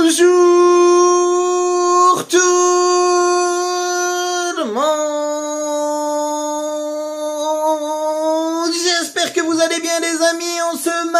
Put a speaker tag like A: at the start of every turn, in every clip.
A: Bonjour tout le monde. J'espère que vous allez bien les amis en ce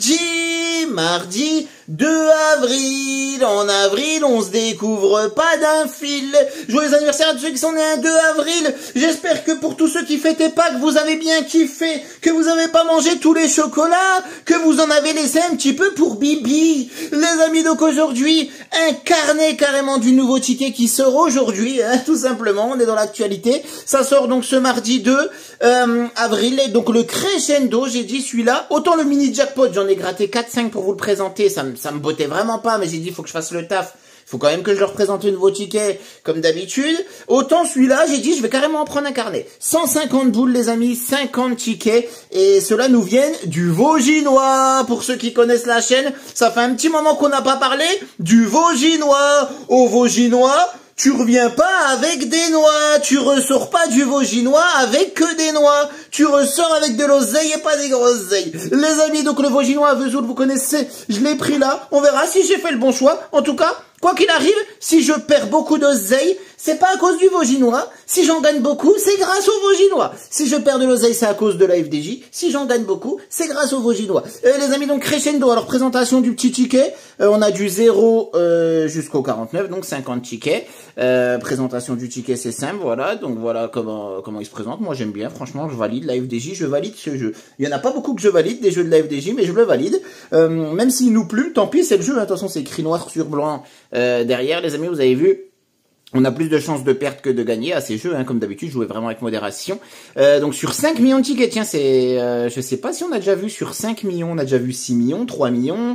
A: mardi 2 avril. En avril, on se découvre pas d'un fil. Joyeux anniversaire à tous ceux qui sont nés un 2 avril. J'espère que pour tous ceux qui fêtaient Pâques, vous avez bien kiffé, que vous avez pas mangé tous les chocolats, que vous en avez laissé un petit peu pour Bibi. Les amis, donc aujourd'hui, un carnet carrément du nouveau ticket qui sort aujourd'hui, hein, tout simplement. On est dans l'actualité. Ça sort donc ce mardi 2 avril. Et donc le crescendo, j'ai dit celui-là. Autant le mini jackpot, j'en ai gratté 4-5 pour vous le présenter. Ça me bottait vraiment pas, mais j'ai dit faut que je fasse le taf. Faut quand même que je leur présente un nouveau ticket, comme d'habitude. Autant celui-là, j'ai dit, je vais carrément en prendre un carnet. 150 boules, les amis, 50 tickets. Et cela nous viennent du Vauginois. Pour ceux qui connaissent la chaîne, ça fait un petit moment qu'on n'a pas parlé du Vauginois. Au Vauginois, tu reviens pas avec des noix, tu ressors pas du Vauginois avec que des noix, tu ressors avec de l'oseille et pas des groseilles. Les amis, donc le Vauginois à Vesoul, vous connaissez, je l'ai pris là, on verra si j'ai fait le bon choix. En tout cas, quoi qu'il arrive, si je perds beaucoup d'oseille, c'est pas à cause du Vauginois. Si j'en gagne beaucoup, c'est grâce au Vauginois. Si je perds de l'oseille, c'est à cause de la FDJ. Si j'en gagne beaucoup, c'est grâce au Vauginois. Les amis, donc crescendo. Alors, présentation du petit ticket. On a du 0 jusqu'au 49, donc 50 tickets. Présentation du ticket, c'est simple, voilà. Donc voilà comment il se présente. Moi, j'aime bien. Franchement, je valide la FDJ. Je valide ce jeu. Il y en a pas beaucoup que je valide, des jeux de la FDJ, mais je le valide. Même s'il nous plume, tant pis, c'est le jeu. Attention, c'est écrit noir sur blanc derrière. Les amis, vous avez vu. On a plus de chances de perdre que de gagner à ces jeux, hein, comme d'habitude, jouez vraiment avec modération. Donc sur 5 millions de tickets, tiens, c'est, je sais pas si on a déjà vu sur 5 millions, on a déjà vu 6 millions, 3 millions,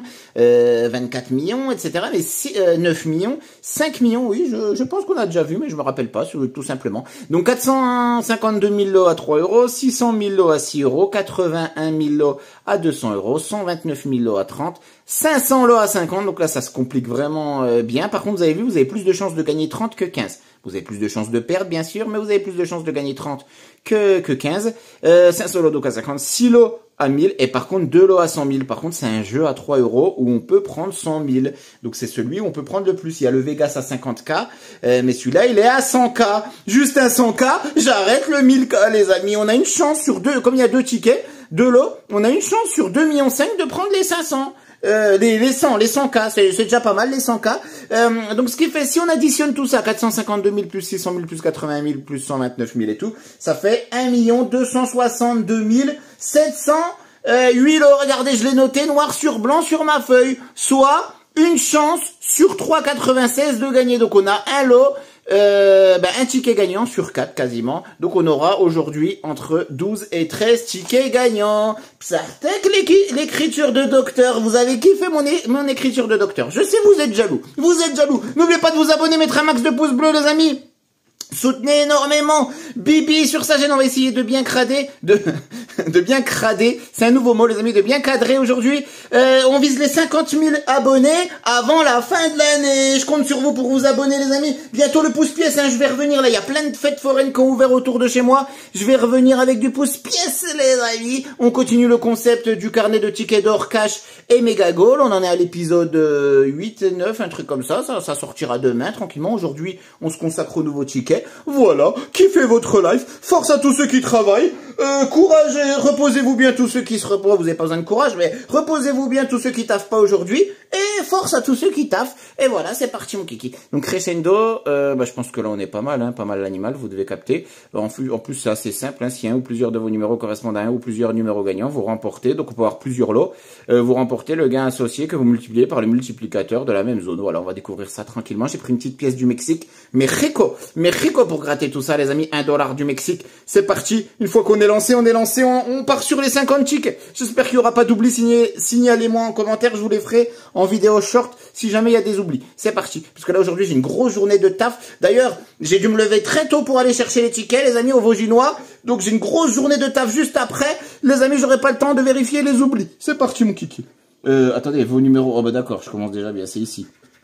A: 24 millions, etc. Mais 9 millions, 5 millions, oui, je pense qu'on a déjà vu, mais je me rappelle pas, tout simplement. Donc 452 000 lots à 3 euros, 600 000 lots à 6 euros, 81 000 lots à 200 euros, 129 000 lots à 30, 500 lots à 50, donc là ça se complique vraiment bien. Par contre, vous avez vu, vous avez plus de chances de gagner 30 que 15. Vous avez plus de chances de perdre, bien sûr, mais vous avez plus de chances de gagner 30 que 15. 500 lots donc à 50, 6 lots à 1000, et par contre 2 lots à 100 000. Par contre, c'est un jeu à 3 euros où on peut prendre 100 000. Donc c'est celui où on peut prendre le plus. Il y a le Vegas à 50K, mais celui-là, il est à 100K. Juste un 100K, j'arrête le 1000K, les amis. On a une chance sur deux, comme il y a 2 tickets, 2 lots, on a une chance sur 2,5 millions de prendre les 500. Les 100K, c'est déjà pas mal les 100K. Donc ce qui fait, si on additionne tout ça, 452 000 plus 600 000 plus 80 000 plus 129 000 et tout, ça fait 1 262 708 lots. Regardez, je l'ai noté noir sur blanc sur ma feuille. Soit une chance sur 3,96 de gagner. Donc on a un lot. Un ticket gagnant sur 4 quasiment. Donc on aura aujourd'hui entre 12 et 13 tickets gagnants. Psartek, l'écriture de docteur. Vous avez kiffé mon écriture de docteur. Je sais, vous êtes jaloux. Vous êtes jaloux. N'oubliez pas de vous abonner, mettre un max de pouces bleus, les amis. Soutenez énormément Bibi sur sa chaîne. On va essayer de bien crader, de bien crader. C'est un nouveau mot, les amis, de bien cadrer aujourd'hui. On vise les 50 000 abonnés avant la fin de l'année. Je compte sur vous pour vous abonner, les amis. Bientôt le pouce-pièce, hein, je vais revenir. Là, il y a plein de fêtes foraines qui ont ouvert autour de chez moi. Je vais revenir avec du pouce-pièce, les amis. On continue le concept du carnet de tickets d'or, cash et méga goal. On en est à l'épisode 8 et 9, un truc comme ça. Ça sortira demain, tranquillement. Aujourd'hui, on se consacre au nouveau ticket. Voilà, kiffez votre life, force à tous ceux qui travaillent, courage et reposez-vous bien tous ceux qui se reposent, vous n'avez pas besoin de courage, mais reposez-vous bien tous ceux qui taffent pas aujourd'hui, et force à tous ceux qui taffent, et voilà, c'est parti mon kiki. Donc crescendo, je pense que là on est pas mal, hein, pas mal l'animal, vous devez capter. En plus c'est assez simple, hein, si un ou plusieurs de vos numéros correspondent à un ou plusieurs numéros gagnants, vous remportez, donc on peut avoir plusieurs lots, vous remportez le gain associé que vous multipliez par le multiplicateur de la même zone. Voilà, on va découvrir ça tranquillement. J'ai pris une petite pièce du Mexique, mais rico pour gratter tout ça, les amis. 1 $ du Mexique. C'est parti. Une fois qu'on est lancé, on part sur les 50 tickets. J'espère qu'il n'y aura pas d'oubli. Signalez-moi en commentaire. Je vous les ferai en vidéo short si jamais il y a des oublis. C'est parti. Parce que là, aujourd'hui, j'ai une grosse journée de taf. D'ailleurs, j'ai dû me lever très tôt pour aller chercher les tickets, les amis, au Vauginois. Donc, j'ai une grosse journée de taf juste après. Les amis, j'aurai pas le temps de vérifier les oublis. C'est parti, mon kiki. Attendez, vos numéros. Oh, bah, d'accord. Je commence déjà bien. C'est ici.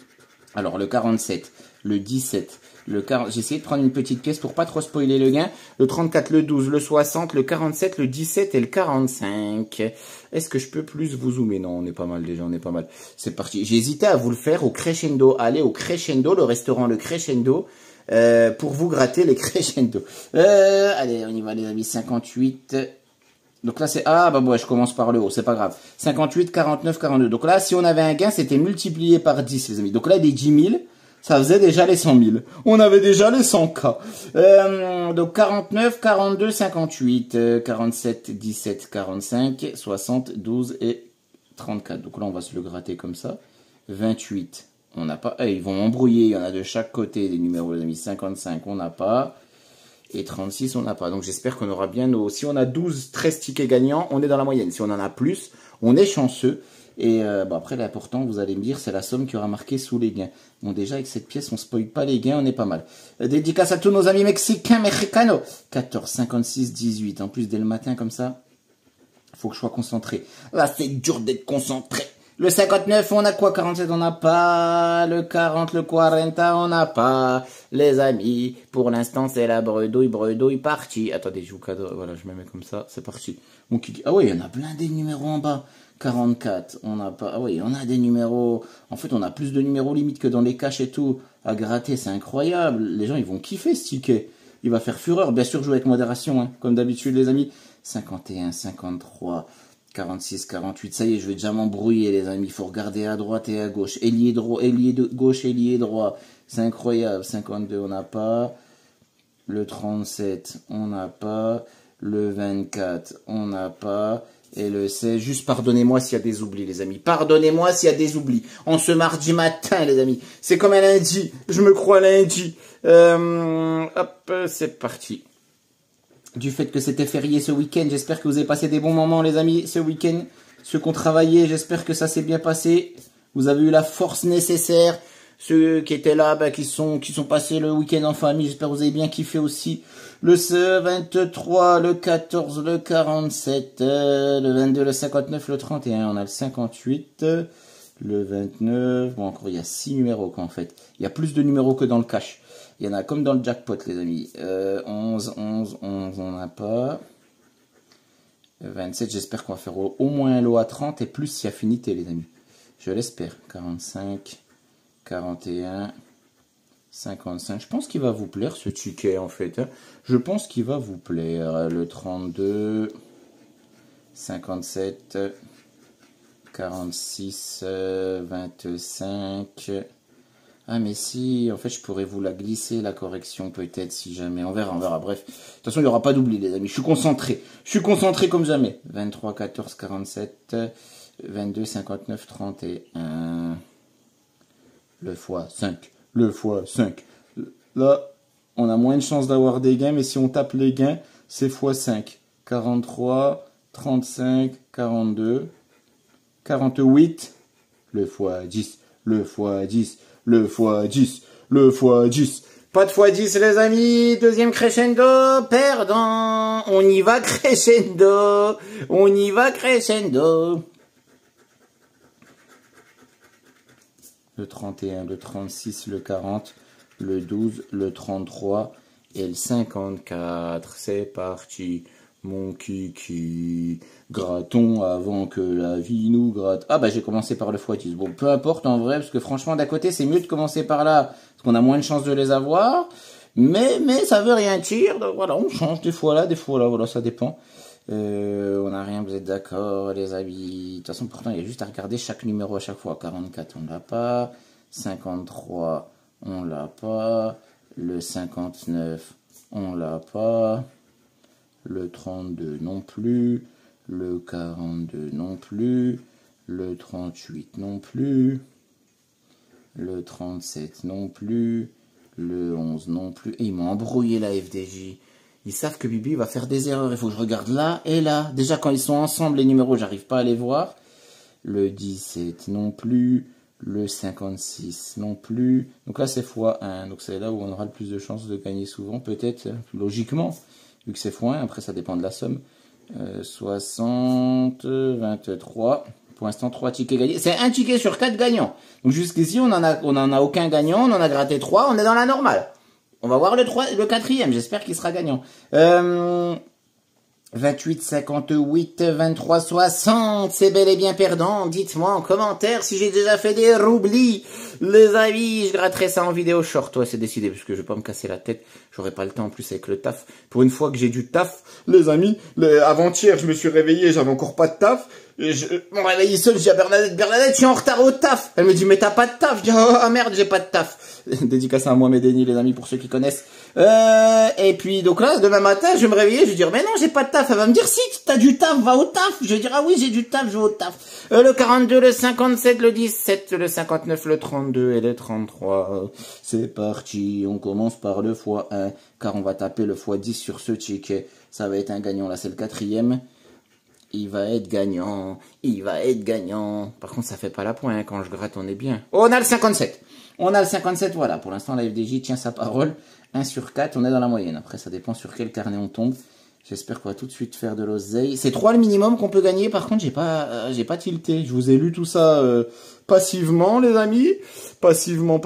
A: Alors, le 47, le 17, le 40... J'ai essayé de prendre une petite pièce pour pas trop spoiler le gain. Le 34, le 12, le 60, le 47, le 17 et le 45. Est-ce que je peux plus vous zoomer? Non, on est pas mal déjà, on est pas mal. C'est parti. J'ai hésité à vous le faire au crescendo. Allez au crescendo, le restaurant le crescendo. Pour vous gratter les crescendo. Allez, on y va les amis, 58. Donc là c'est, ah bah ouais, je commence par le haut, c'est pas grave. 58, 49, 42. Donc là, si on avait un gain, c'était multiplié par 10 les amis. Donc là, des 10 000, ça faisait déjà les 100 000. On avait déjà les 100K. Donc 49, 42, 58, 47, 17, 45, 60, 12 et 34. Donc là, on va se le gratter comme ça. 28. On n'a pas, ils vont embrouiller, il y en a de chaque côté des numéros les amis, 55 on n'a pas, et 36 on n'a pas, donc j'espère qu'on aura bien nos, si on a 12, 13 tickets gagnants, on est dans la moyenne, si on en a plus, on est chanceux, et bon, après l'important, vous allez me dire, c'est la somme qui aura marqué sous les gains. Bon déjà avec cette pièce, on spoil pas les gains, on est pas mal. Dédicace à tous nos amis mexicains, mexicanos, 14, 56, 18, en plus dès le matin comme ça, faut que je sois concentré. Là c'est dur d'être concentré. Le 59, on a quoi? 47, on n'a pas. Le 40, le 40, on n'a pas. Les amis, pour l'instant, c'est la bredouille partie. Attendez, je vous cadeau. Voilà, je me mets comme ça. C'est parti. Mon kiki. Ah oui, il y en a plein des numéros en bas. 44, on n'a pas. Ah oui, on a des numéros. En fait, on a plus de numéros limite que dans les caches et tout. À gratter, c'est incroyable. Les gens, ils vont kiffer ce ticket. Il va faire fureur. Bien sûr, jouer avec modération, hein, comme d'habitude, les amis. 51, 53. 46, 48, ça y est, je vais déjà m'embrouiller les amis, il faut regarder à droite et à gauche, ailier droit, ailier de gauche, ailier droit, c'est incroyable, 52 on n'a pas, le 37 on n'a pas, le 24 on n'a pas, et le 16, juste pardonnez-moi s'il y a des oublis les amis, pardonnez-moi s'il y a des oublis, en ce mardi matin les amis, c'est comme un lundi, je me crois lundi, hop, c'est parti. Du fait que c'était férié ce week-end, j'espère que vous avez passé des bons moments les amis ce week-end. Ceux qui ont travaillé, j'espère que ça s'est bien passé. Vous avez eu la force nécessaire. Ceux qui étaient là, qui sont passés le week-end en famille, j'espère que vous avez bien kiffé aussi. Le 23, le 14, le 47, le 22, le 59, le 31, on a le 58, le 29. Bon, encore il y a 6 numéros quoi en fait. Il y a plus de numéros que dans le cash. Il y en a comme dans le jackpot, les amis. 11, 11, 11, on n'a pas. 27, j'espère qu'on va faire au moins un lot à 30 et plus si affinité, les amis. Je l'espère. 45, 41, 55. Je pense qu'il va vous plaire, ce ticket, en fait. Hein. Je pense qu'il va vous plaire. Le 32, 57, 46, 25... Ah mais si, en fait je pourrais vous la glisser la correction peut-être si jamais, on verra, bref. De toute façon il n'y aura pas d'oubli les amis, je suis concentré comme jamais. 23, 14, 47, 22, 59, 31, le x5. Là, on a moins de chances d'avoir des gains, mais si on tape les gains, c'est x5. 43, 35, 42, 48, le x10, le x10. Le x10, le x10. Pas de x10 les amis, deuxième crescendo, perdant. On y va crescendo, on y va crescendo. Le 31, le 36, le 40, le 12, le 33 et le 54. C'est parti. Mon kiki, grattons avant que la vie nous gratte. Ah bah j'ai commencé par le x10. Bon, peu importe en vrai, parce que franchement d'un côté c'est mieux de commencer par là, parce qu'on a moins de chances de les avoir. Mais ça veut rien dire. Donc voilà, on change des fois là, voilà, ça dépend. On n'a rien, vous êtes d'accord les amis. De toute façon pourtant il y a juste à regarder chaque numéro à chaque fois. 44 on l'a pas, 53 on l'a pas, le 59 on l'a pas. Le 32 non plus, le 42 non plus, le 38 non plus, le 37 non plus, le 11 non plus. Et ils m'ont embrouillé la FDJ. Ils savent que Bibi va faire des erreurs. Il faut que je regarde là et là. Déjà quand ils sont ensemble les numéros, j'arrive pas à les voir. Le 17 non plus, le 56 non plus. Donc là c'est x1. Donc c'est là où on aura le plus de chances de gagner souvent, peut-être, logiquement. Vu que c'est x1, après ça dépend de la somme. 60, 23, Pour l'instant, 3 tickets gagnés. C'est un ticket sur 4 gagnants. Donc jusqu'ici, on en a aucun gagnant. On en a gratté 3. On est dans la normale. On va voir le 4e. J'espère qu'il sera gagnant. 28, 58, 23, 60. C'est bel et bien perdant. Dites-moi en commentaire si j'ai déjà fait des roublis. Les amis, je gratterai ça en vidéo short. Ouais, c'est décidé parce que je vais pas me casser la tête. J'aurai pas le temps en plus avec le taf. Pour une fois que j'ai du taf, les amis, avant-hier, je me suis réveillé, j'avais encore pas de taf. Et je me réveille seul, je dis à Bernadette, je suis en retard au taf. Elle me dit, mais t'as pas de taf. Je dis, oh merde, j'ai pas de taf. Dédicace à Mohamed Eni, les amis, pour ceux qui connaissent. Et puis, donc là, demain matin, je vais me réveiller, je vais dire, mais non, j'ai pas de taf. Elle va me dire, si, t'as du taf, va au taf. Je vais dire, ah oui, j'ai du taf, je vais au taf. Le 42, le 57, le 17, le 59, le 32 et le 33. C'est parti. On commence par le x1, car on va taper le x10 sur ce ticket. Ça va être un gagnant. Là, c'est le 4e. Il va être gagnant. Il va être gagnant. Par contre, ça fait pas la pointe, hein. Quand je gratte, on est bien. Oh, on a le 57. On a le 57, voilà. Pour l'instant, la FDJ tient sa parole. 1 sur 4, on est dans la moyenne. Après, ça dépend sur quel carnet on tombe. J'espère qu'on va tout de suite faire de l'oseille. C'est 3 le minimum qu'on peut gagner. Par contre, j'ai pas tilté. Je vous ai lu tout ça passivement, les amis. Passivement.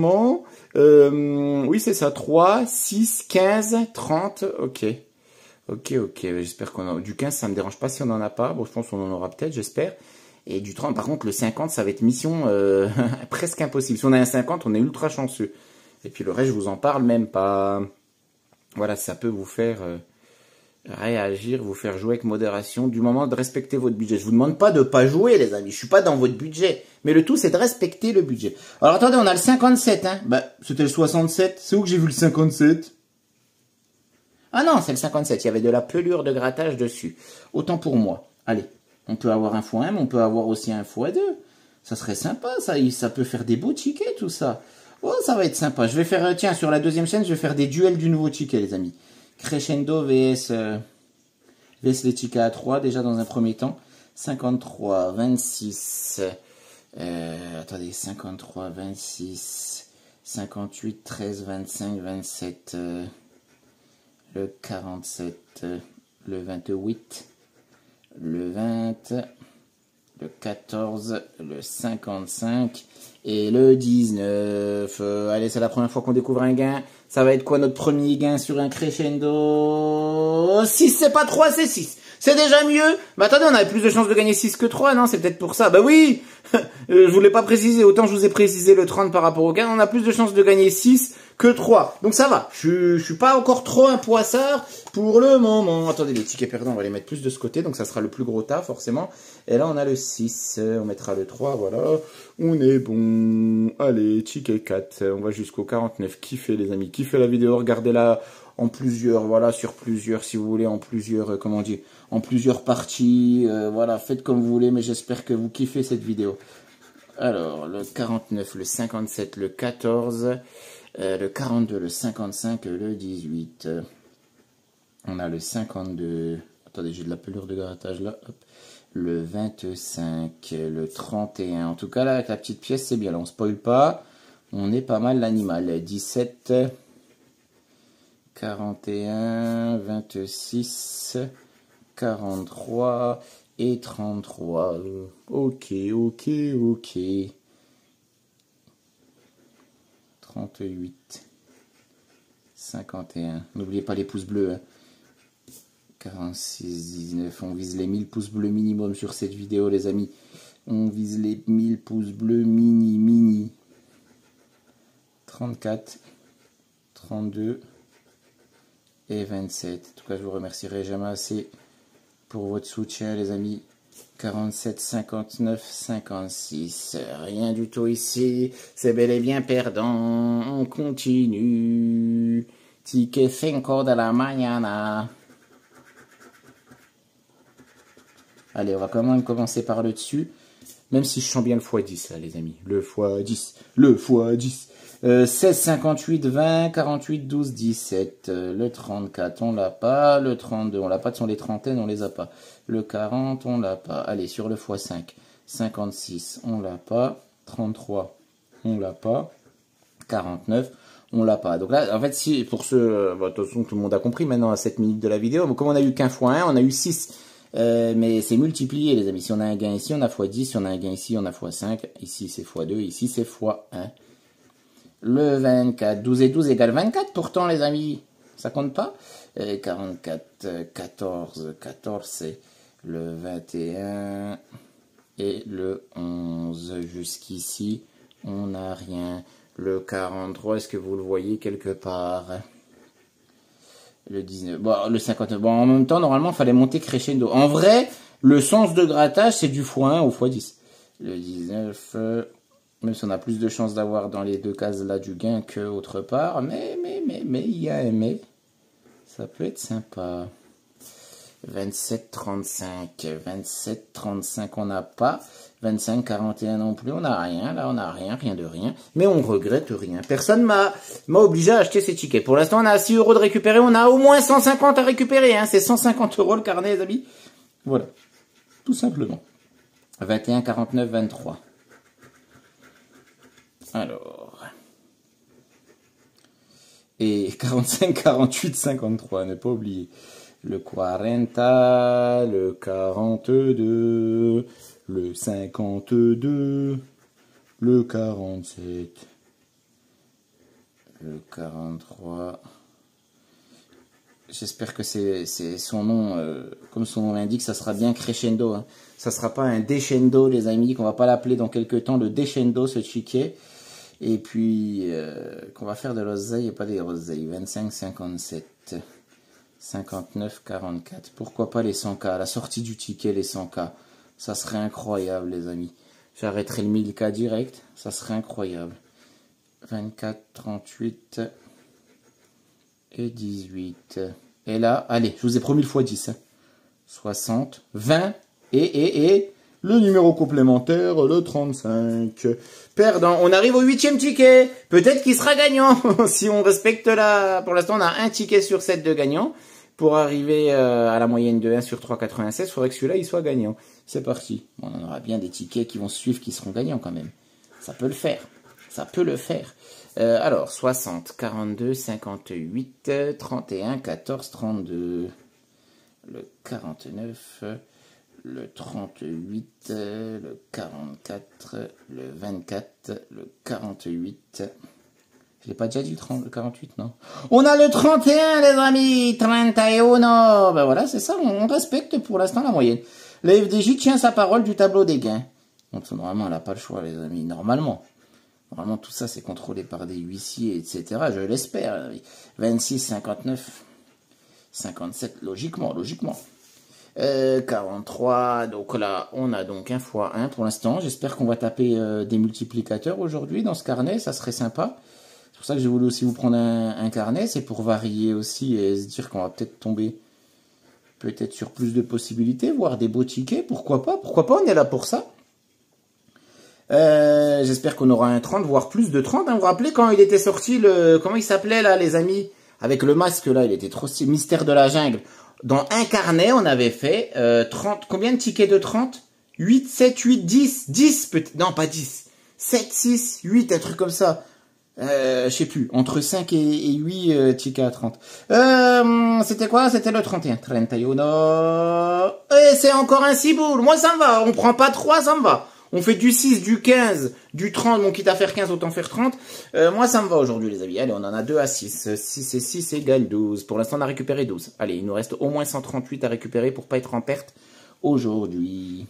A: Oui, c'est ça. 3, 6, 15, 30. Ok. J'espère qu'on a... Du 15, ça me dérange pas si on en a pas. Bon, je pense qu'on en aura peut-être, j'espère. Et du 30, par contre, le 50, ça va être mission presque impossible. Si on a un 50, on est ultra chanceux. Et puis le reste, je vous en parle même pas. Voilà, ça peut vous faire réagir, vous faire jouer avec modération, du moment de respecter votre budget. Je vous demande pas de pas jouer, les amis. Je suis pas dans votre budget. Mais le tout, c'est de respecter le budget. Alors attendez, on a le 57, hein. Bah, c'était le 67. C'est où que j'ai vu le 57? Ah non, c'est le 57. Il y avait de la pelure de grattage dessus. Autant pour moi. Allez, on peut avoir un x1, mais on peut avoir aussi un x2. Ça serait sympa, ça. Ça peut faire des beaux tickets, tout ça. Oh, ça va être sympa. Je vais faire, tiens, sur la deuxième chaîne, je vais faire des duels du nouveau ticket, les amis. Crescendo vs les tickets à 3, déjà dans un premier temps. 53, 26. Attendez, 53, 26. 58, 13, 25, 27. Le 47, le 28, le 20, le 14, le 55 et le 19. Allez, c'est la première fois qu'on découvre un gain. Ça va être quoi notre premier gain sur un crescendo? 6, c'est pas 3, c'est 6. C'est déjà mieux. Mais attendez, on avait plus de chances de gagner 6 que 3, non? C'est peut-être pour ça. Bah oui. Je voulais pas préciser. Autant je vous ai précisé le 30 par rapport au gain. On a plus de chances de gagner 6 que 3. Donc ça va. Je suis pas encore trop un poissard pour le moment. Attendez, les tickets perdants, on va les mettre plus de ce côté. Donc ça sera le plus gros tas, forcément. Et là, on a le 6. On mettra le 3, voilà. On est bon. Allez, ticket 4. On va jusqu'au 49. Kiffez, les amis. Kiffez la vidéo. Regardez-la en plusieurs, voilà, sur plusieurs, si vous voulez, en plusieurs, comment dire, en plusieurs parties. Voilà, faites comme vous voulez, mais j'espère que vous kiffez cette vidéo. Alors, le 49, le 57, le 14... le 42, le 55, le 18. On a le 52. Attendez, j'ai de la pelure de grattage là. Hop. Le 25, le 31. En tout cas, là, avec la petite pièce, c'est bien. Là, on spoil pas. On est pas mal l'animal. 17, 41, 26, 43 et 33. Ok. 38, 51, n'oubliez pas les pouces bleus, hein. 46, 19, on vise les 1000 pouces bleus minimum sur cette vidéo, les amis. On vise les 1000 pouces bleus mini. 34, 32 et 27. En tout cas, je vous remercierai jamais assez pour votre soutien, les amis. 47, 59, 56. Rien du tout ici. C'est bel et bien perdant. On continue. Ticket 5 de la mañana. Allez, on va quand même commencer par le dessus. Même si je sens bien le x10, là, les amis. Le x10. 16, 58, 20, 48, 12, 17. Le 34, on l'a pas. Le 32, on l'a pas. Ce sont les trentaines, on les a pas. Le 40, on l'a pas. Allez, sur le x5. 56, on l'a pas. 33, on l'a pas. 49, on l'a pas. Donc là, en fait, si pour ceux... de toute façon, tout le monde a compris maintenant à 7 minutes de la vidéo. Mais comme on a eu qu'un x1, on a eu 6. Mais c'est multiplié, les amis. Si on a un gain ici, on a x10. Si on a un gain ici, on a x5. Ici, c'est x2. Ici, c'est x1. Le 24. 12 et 12 égale 24, pourtant, les amis. Ça compte pas. 44, 14. 14, c'est le 21 et le 11. Jusqu'ici, on n'a rien. Le 43, est-ce que vous le voyez quelque part? Le 19, bon, le 59. Bon, en même temps, normalement, il fallait monter crescendo. En vrai, le sens de grattage, c'est du x1 au x10. Le 19, même si on a plus de chances d'avoir dans les deux cases là du gain que autre part. Mais, il y a un mais. Ça peut être sympa. 27, 35. 27, 35, on n'a pas. 25, 41 non plus, on n'a rien. Là, on n'a rien de rien. Mais on regrette rien. Personne m'a obligé à acheter ces tickets. Pour l'instant, on a 6 € de récupérer. On a au moins 150 à récupérer. Hein. C'est 150 € le carnet, les amis. Voilà. Tout simplement. 21, 49, 23. Alors. Et 45, 48, 53. Ne pas oublier. Le 40, le 42, le 52, le 47, le 43. J'espère que c'est son nom, comme son nom l'indique, ça sera bien crescendo. Hein. Ça sera pas un descendo, les amis, qu'on va pas l'appeler dans quelques temps le descendo, ce chiquet. Et puis, qu'on va faire de l'oseille et pas des roseilles. 25, 57. 59, 44. Pourquoi pas les 100K? À la sortie du ticket, les 100K. Ça serait incroyable, les amis. J'arrêterai le 1000K direct. Ça serait incroyable. 24, 38 et 18. Et là, allez, je vous ai promis le x10. Hein. 60, 20 et le numéro complémentaire, le 35. Perdant. On arrive au 8e ticket. Peut-être qu'il sera gagnant. Si on respecte la... Pour l'instant, on a un ticket sur 7 de gagnant. Pour arriver à la moyenne de 1 sur 3,96, il faudrait que celui-là, il soit gagnant. C'est parti. On en aura bien des tickets qui vont suivre, qui seront gagnants quand même. Ça peut le faire. Ça peut le faire. Alors, 60, 42, 58, 31, 14, 32. Le 49... le 38, le 44, le 24, le 48. Je l'ai pas déjà dit le 48, non? On a le 31, les amis! 31! Ben voilà, c'est ça, on respecte pour l'instant la moyenne. La FDJ tient sa parole du tableau des gains. Donc normalement, elle n'a pas le choix, les amis. Normalement, tout ça, c'est contrôlé par des huissiers, etc. Je l'espère. 26, 59, 57, logiquement. 43, donc là, on a donc 1 fois 1 pour l'instant. J'espère qu'on va taper des multiplicateurs aujourd'hui dans ce carnet, ça serait sympa. C'est pour ça que j'ai voulu aussi vous prendre un carnet, c'est pour varier aussi et se dire qu'on va peut-être tomber sur plus de possibilités, voire des beaux tickets, pourquoi pas, on est là pour ça. J'espère qu'on aura un 30, voire plus de 30. Hein. Vous vous rappelez quand il était sorti, comment il s'appelait là, les amis? Avec le masque là, il était trop stylé, Mystère de la jungle. Dans un carnet, on avait fait 30, combien de tickets de 30? 8, 7, 8, 10, 10 peut-être, non pas 10, 7, 6, 8, un truc comme ça. Je sais plus, entre 5 et 8 tickets à 30. C'était quoi? C'était le 31. 31. Et c'est encore un ciboule. Moi, ça me va. On prend pas 3, ça me va. On fait du 6, du 15, du 30. Bon, quitte à faire 15, autant faire 30. Moi, ça me va aujourd'hui, les amis. Allez, on en a 2 à 6. 6 et 6 égale 12. Pour l'instant, on a récupéré 12. Allez, il nous reste au moins 138 à récupérer pour pas être en perte aujourd'hui.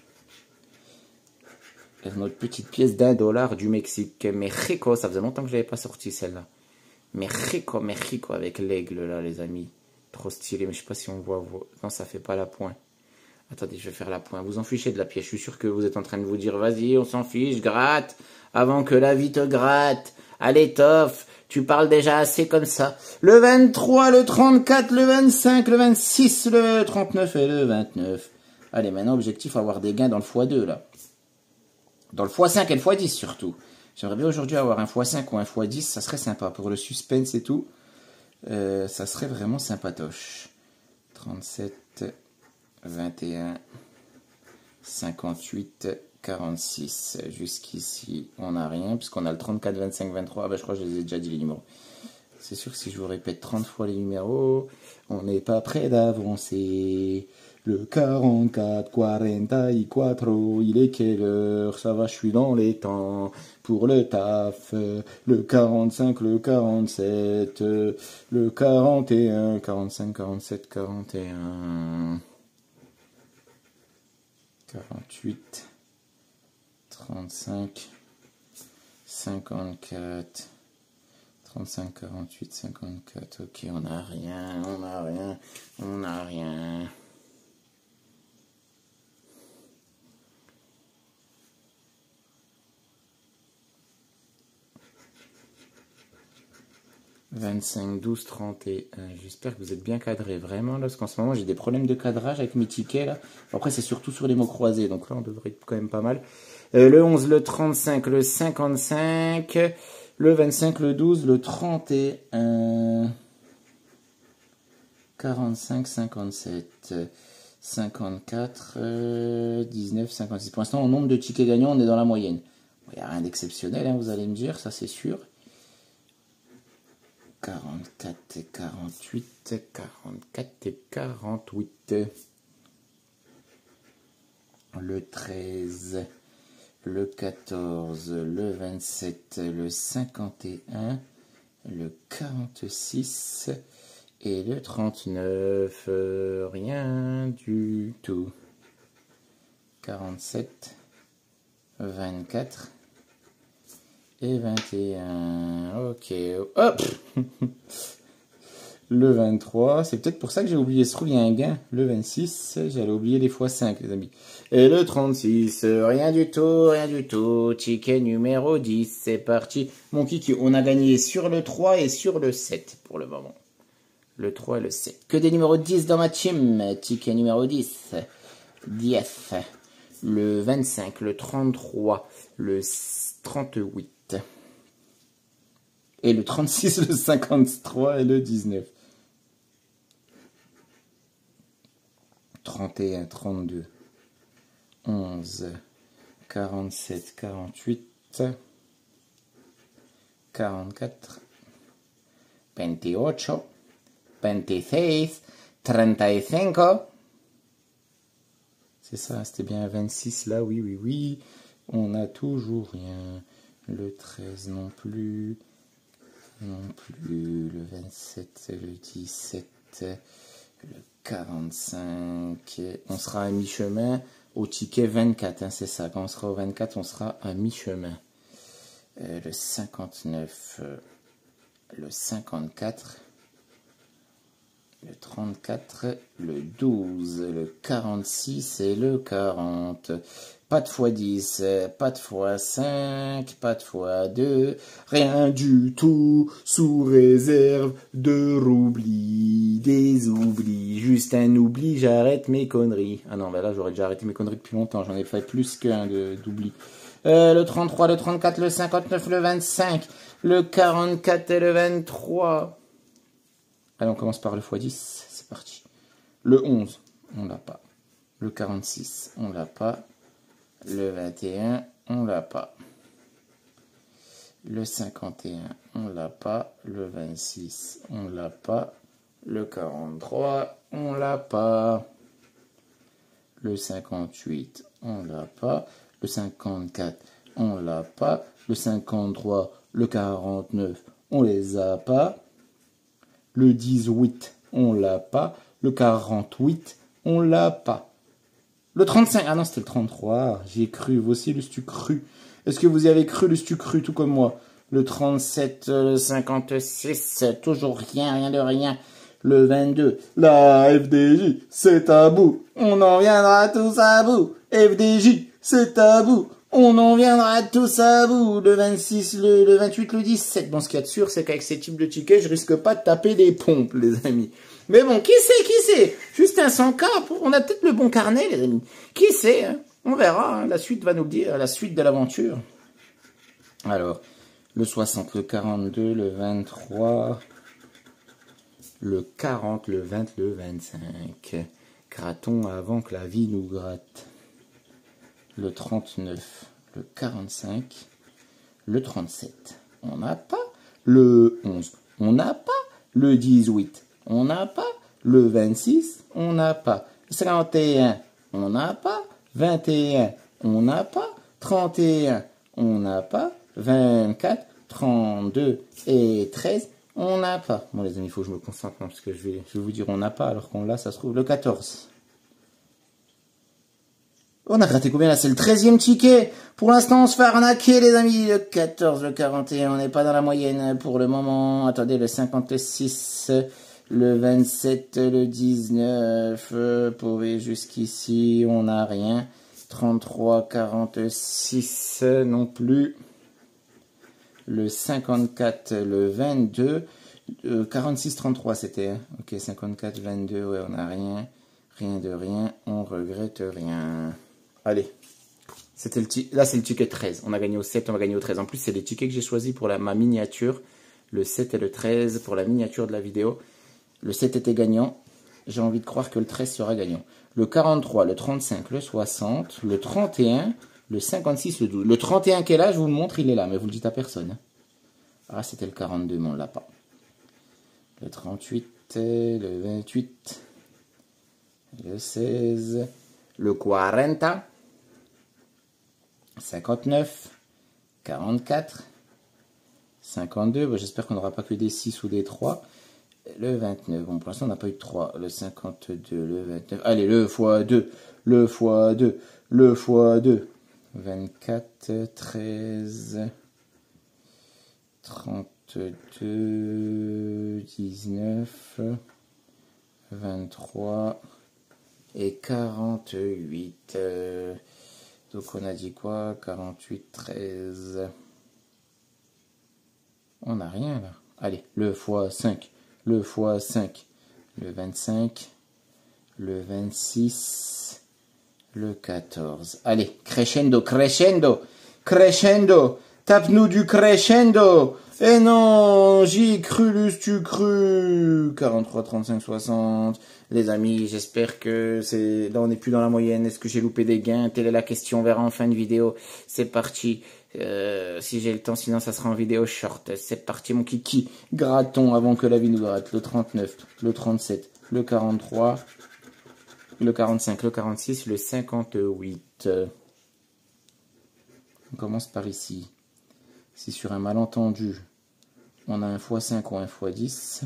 A: Notre petite pièce d'1 $ du Mexique. Mexico, ça faisait longtemps que je l'avais pas sorti celle-là. Mexico avec l'aigle là, les amis. Trop stylé, mais je sais pas si on voit. Non, ça fait pas la pointe. Attendez, je vais faire la pointe. Vous en fichez de la pièce. Je suis sûr que vous êtes en train de vous dire, vas-y, on s'en fiche, gratte. Avant que la vie te gratte. Allez, Toff, tu parles déjà assez comme ça. Le 23, le 34, le 25, le 26, le 39 et le 29. Allez, maintenant, objectif, avoir des gains dans le x2 là. Dans le x5 et le x10 surtout. J'aimerais bien aujourd'hui avoir un x5 ou un x10, ça serait sympa. Pour le suspense et tout, ça serait vraiment sympatoche. 37, 21, 58, 46. Jusqu'ici, on n'a rien, puisqu'on a le 34, 25, 23. Ben, je crois que je les ai déjà dit les numéros. C'est sûr que si je vous répète 30 fois les numéros, on n'est pas prêt d'avancer. Le 44, 44, il est quelle heure? Ça va, je suis dans les temps pour le taf. Le 45, le 47, le 41, 45, 47, 41, 48, 35, 54, 35, 48, 54. Ok, on n'a rien, on n'a rien, on n'a rien. 25, 12, 31. J'espère que vous êtes bien cadrés. Vraiment, là, parce qu'en ce moment, j'ai des problèmes de cadrage avec mes tickets, là. Après, c'est surtout sur les mots croisés. Donc là, on devrait être quand même pas mal. Le 11, le 35, le 55, le 25, le 12, le 31, 45, 57, 54, 19, 56. Pour l'instant, en nombre de tickets gagnants, on est dans la moyenne. Il n'y a rien d'exceptionnel, hein, vous allez me dire, ça c'est sûr. 44 et 48, 44 et 48. Le 13, le 14, le 27, le 51, le 46 et le 39. Rien du tout. 47, 24 et 21. Ok. Hop. Le 23. C'est peut-être pour ça que j'ai oublié ce trou. Il y a un gain. Le 26. J'allais oublier les x5, les amis. Et le 36. Rien du tout. Rien du tout. Ticket numéro 10. C'est parti. Mon kiki. On a gagné sur le 3 et sur le 7 pour le moment. Le 3 et le 7. Que des numéros 10 dans ma team. Ticket numéro 10. 10. Le 25. Le 33. Le 38. Et le 36, le 53 et le 19. 31, 32, 11, 47, 48, 44, 28, 26, 35. C'est ça, c'était bien 26 là, oui, oui, oui. On n'a toujours rien. Le 13 non plus. Non plus. Le 27, le 17, le 45. On sera à mi-chemin au ticket 24, hein, c'est ça. Quand on sera au 24, on sera à mi-chemin. Le 59, le 54, le 34, le 12, le 46 et le 40. Pas de x10, pas de x5, pas de x2, rien du tout, sous réserve de roubli, des oublis, juste un oubli, j'arrête mes conneries. Ah non, ben là j'aurais déjà arrêté mes conneries depuis longtemps, j'en ai fait plus qu'un d'oubli. Le 33, le 34, le 59, le 25, le 44 et le 23. Allez, on commence par le x10, c'est parti. Le 11, on l'a pas. Le 46, on l'a pas. Le 21, on l'a pas. Le 51, on l'a pas. Le 26, on l'a pas. Le 43, on l'a pas. Le 58, on l'a pas. Le 54, on l'a pas. Le 53, le 49, on les a pas. Le 18, on l'a pas. Le 48, on l'a pas. Le 35, ah non, c'était le 33, j'y ai cru, vous aussi, le stu cru. Est-ce que vous y avez cru, le stu cru, tout comme moi? Le 37, le 56, toujours rien, rien de rien. Le 22, la FDJ, c'est à bout, on en viendra tous à bout. FDJ, c'est à bout, on en viendra tous à bout. Le 26, le 28, le 17. Bon, ce qu'il y a de sûr, c'est qu'avec ces types de tickets, je risque pas de taper des pompes, les amis. Mais bon, qui sait? Juste un 100K, on a peut-être le bon carnet, les amis. Qui sait, hein? On verra, hein? La suite va nous le dire, la suite de l'aventure. Alors, le 60, le 42, le 23, le 40, le 20, le 25. Grattons avant que la vie nous gratte. Le 39, le 45, le 37. On n'a pas. Le 11, on n'a pas. Le 18. On n'a pas. Le 26, on n'a pas. 51, on n'a pas. 21, on n'a pas. 31, on n'a pas. 24, 32 et 13, on n'a pas. Bon les amis, il faut que je me concentre parce que je vais vous dire on n'a pas alors qu'on l'a, ça se trouve le 14. On a gratté combien là? C'est le 13e ticket. Pour l'instant, on se fait arnaquer, les amis. Le 14, le 41, on n'est pas dans la moyenne pour le moment. Attendez, le 56, le 27, le 19. Pour jusqu'ici, on n'a rien. 33, 46 non plus. Le 54, le 22. 46, 33, c'était. Hein. Ok, 54, 22, ouais, on n'a rien. Rien de rien, on regrette rien. Allez, c'était là c'est le ticket 13. On a gagné au 7, on va gagner au 13. En plus, c'est les tickets que j'ai choisis pour ma miniature. Le 7 et le 13 pour la miniature de la vidéo. Le 7 était gagnant. J'ai envie de croire que le 13 sera gagnant. Le 43, le 35, le 60, le 31, le 56, le 12. Le 31 qui est là, je vous le montre, il est là, mais vous le dites à personne. Ah, c'était le 42, mais on ne l'a pas. Le 38, le 28, le 16, le 40. 59, 44, 52, bon, j'espère qu'on n'aura pas que des 6 ou des 3, le 29, bon pour l'instant on n'a pas eu de 3, le 52, le 29, allez le x2, le x2, le x2, 24, 13, 32, 19, 23 et 48, donc on a dit quoi? 48, 13. On n'a rien là. Allez, le x5, le x5, le 25, le 26, le 14. Allez, crescendo, crescendo, crescendo. Tape-nous du crescendo. Eh non, j'y cru, tu cru. 43, 35, 60. Les amis, j'espère que là on n'est plus dans la moyenne. Est-ce que j'ai loupé des gains? Telle est la question. On verra en fin de vidéo. C'est parti. Si j'ai le temps, sinon ça sera en vidéo short. C'est parti mon kiki. Grattons avant que la vie nous gratte. Le 39, le 37, le 43, le 45, le 46, le 58. On commence par ici. Si sur un malentendu, on a un x5 ou un x10,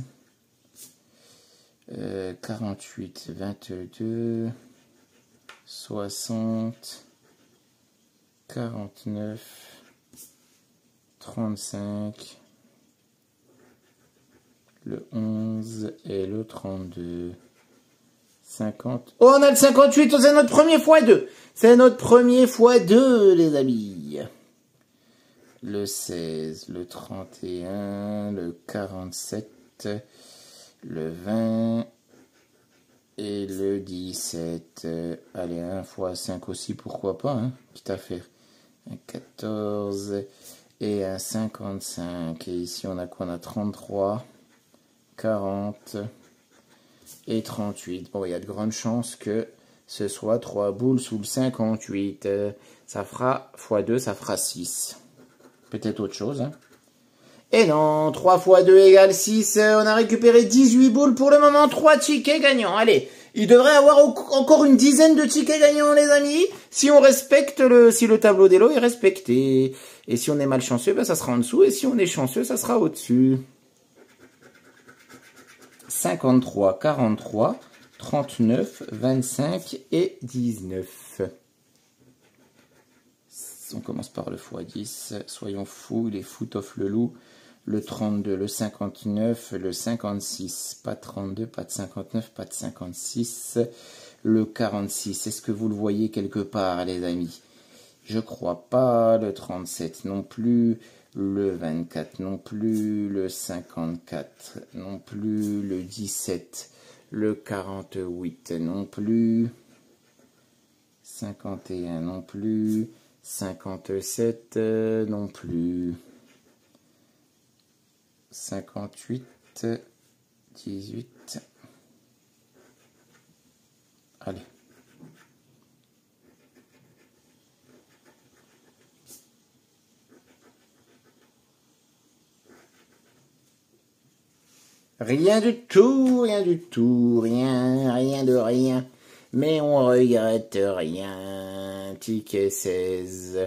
A: 48, 22, 60, 49, 35, le 11 et le 32, 50. Oh, on a le 58, c'est notre premier x2. C'est notre premier x2, les amis. Le 16, le 31, le 47, le 20 et le 17. Allez, un x5 aussi, pourquoi pas, hein, petite affaire. Un 14 et un 55. Et ici, on a quoi? On a 33, 40 et 38. Bon, il y a de grandes chances que ce soit 3 boules sous le 58. Ça fera x2, ça fera 6. Peut-être autre chose. Hein. Et non, 3 x 2 égale 6. On a récupéré 18 boules pour le moment. 3 tickets gagnants. Allez, il devrait y avoir encore une dizaine de tickets gagnants, les amis. Si on respecte si le tableau des lots est respecté. Et si on est malchanceux, ben, ça sera en dessous. Et si on est chanceux, ça sera au-dessus. 53, 43, 39, 25 et 19. On commence par le x10, soyons fous, les foot of le loup, le 32, le 59, le 56, pas de 32, pas de 59, pas de 56, le 46, est-ce que vous le voyez quelque part les amis? Je crois pas, le 37 non plus, le 24 non plus, le 54 non plus, le 17, le 48 non plus, 51 non plus, 57 non plus. 58, 18. Allez. Rien du tout, rien du tout, rien de rien. Mais on regrette rien. Ticket 16.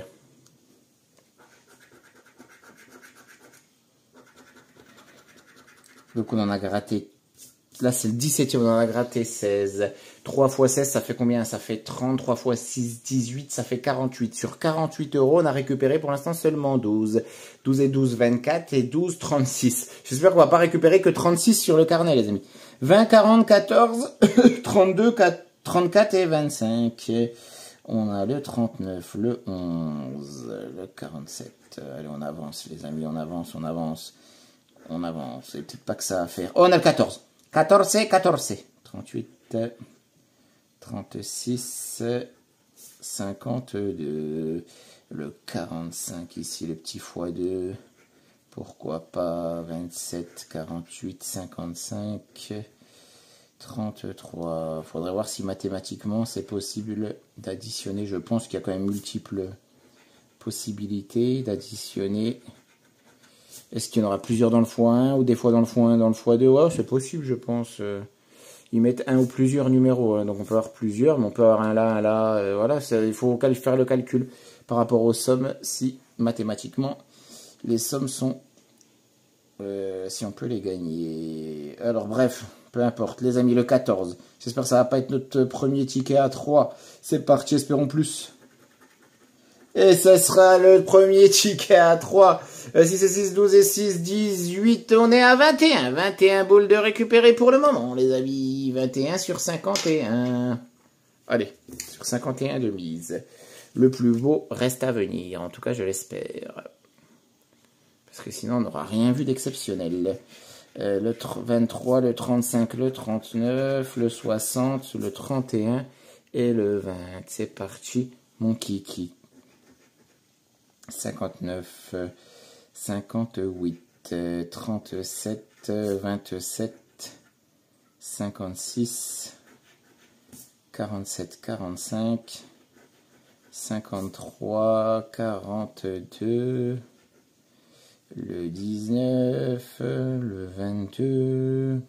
A: Donc on en a gratté. Là c'est le 17e, on en a gratté 16. 3 x 16 ça fait combien? Ça fait 30. 3 x 6, 18, ça fait 48. Sur 48 euros, on a récupéré pour l'instant seulement 12. 12 et 12, 24 et 12, 36. J'espère qu'on va pas récupérer que 36 sur le carnet les amis. 20, 40, 14, 32, 34 et 25. On a le 39, le 11, le 47. Allez, on avance les amis, on avance, on avance. On avance, c'est peut-être pas que ça à faire. Oh, on a le 14. 14, 14. 38, 36, 52. Le 45 ici, le petit x2. Pourquoi pas 27, 48, 55, 33. Faudrait voir si mathématiquement c'est possible d'additionner. Je pense qu'il y a quand même multiples possibilités d'additionner. Est-ce qu'il y en aura plusieurs dans le x1 ou des fois dans le x1, dans le x2? Ouais, c'est possible, je pense. Ils mettent un ou plusieurs numéros, hein. Donc on peut avoir plusieurs, mais on peut avoir un là. Voilà, il faut faire le calcul par rapport aux sommes, si mathématiquement les sommes sont... si on peut les gagner. Alors bref, peu importe. Les amis, le 14. J'espère que ça va pas être notre premier ticket à 3. C'est parti, espérons plus. Et ce sera le premier ticket à 3. 6 et 6, 12 et 6, 18. On est à 21. 21 boules de récupérer pour le moment, les amis. 21 sur 51. Allez, sur 51 de mise. Le plus beau reste à venir. En tout cas, je l'espère. Parce que sinon, on n'aura rien vu d'exceptionnel. Le 23, le 35, le 39, le 60, le 31 et le 20. C'est parti, mon kiki. 59, 58, 37, 27, 56, 47, 45, 53, 42, le 19, le 22,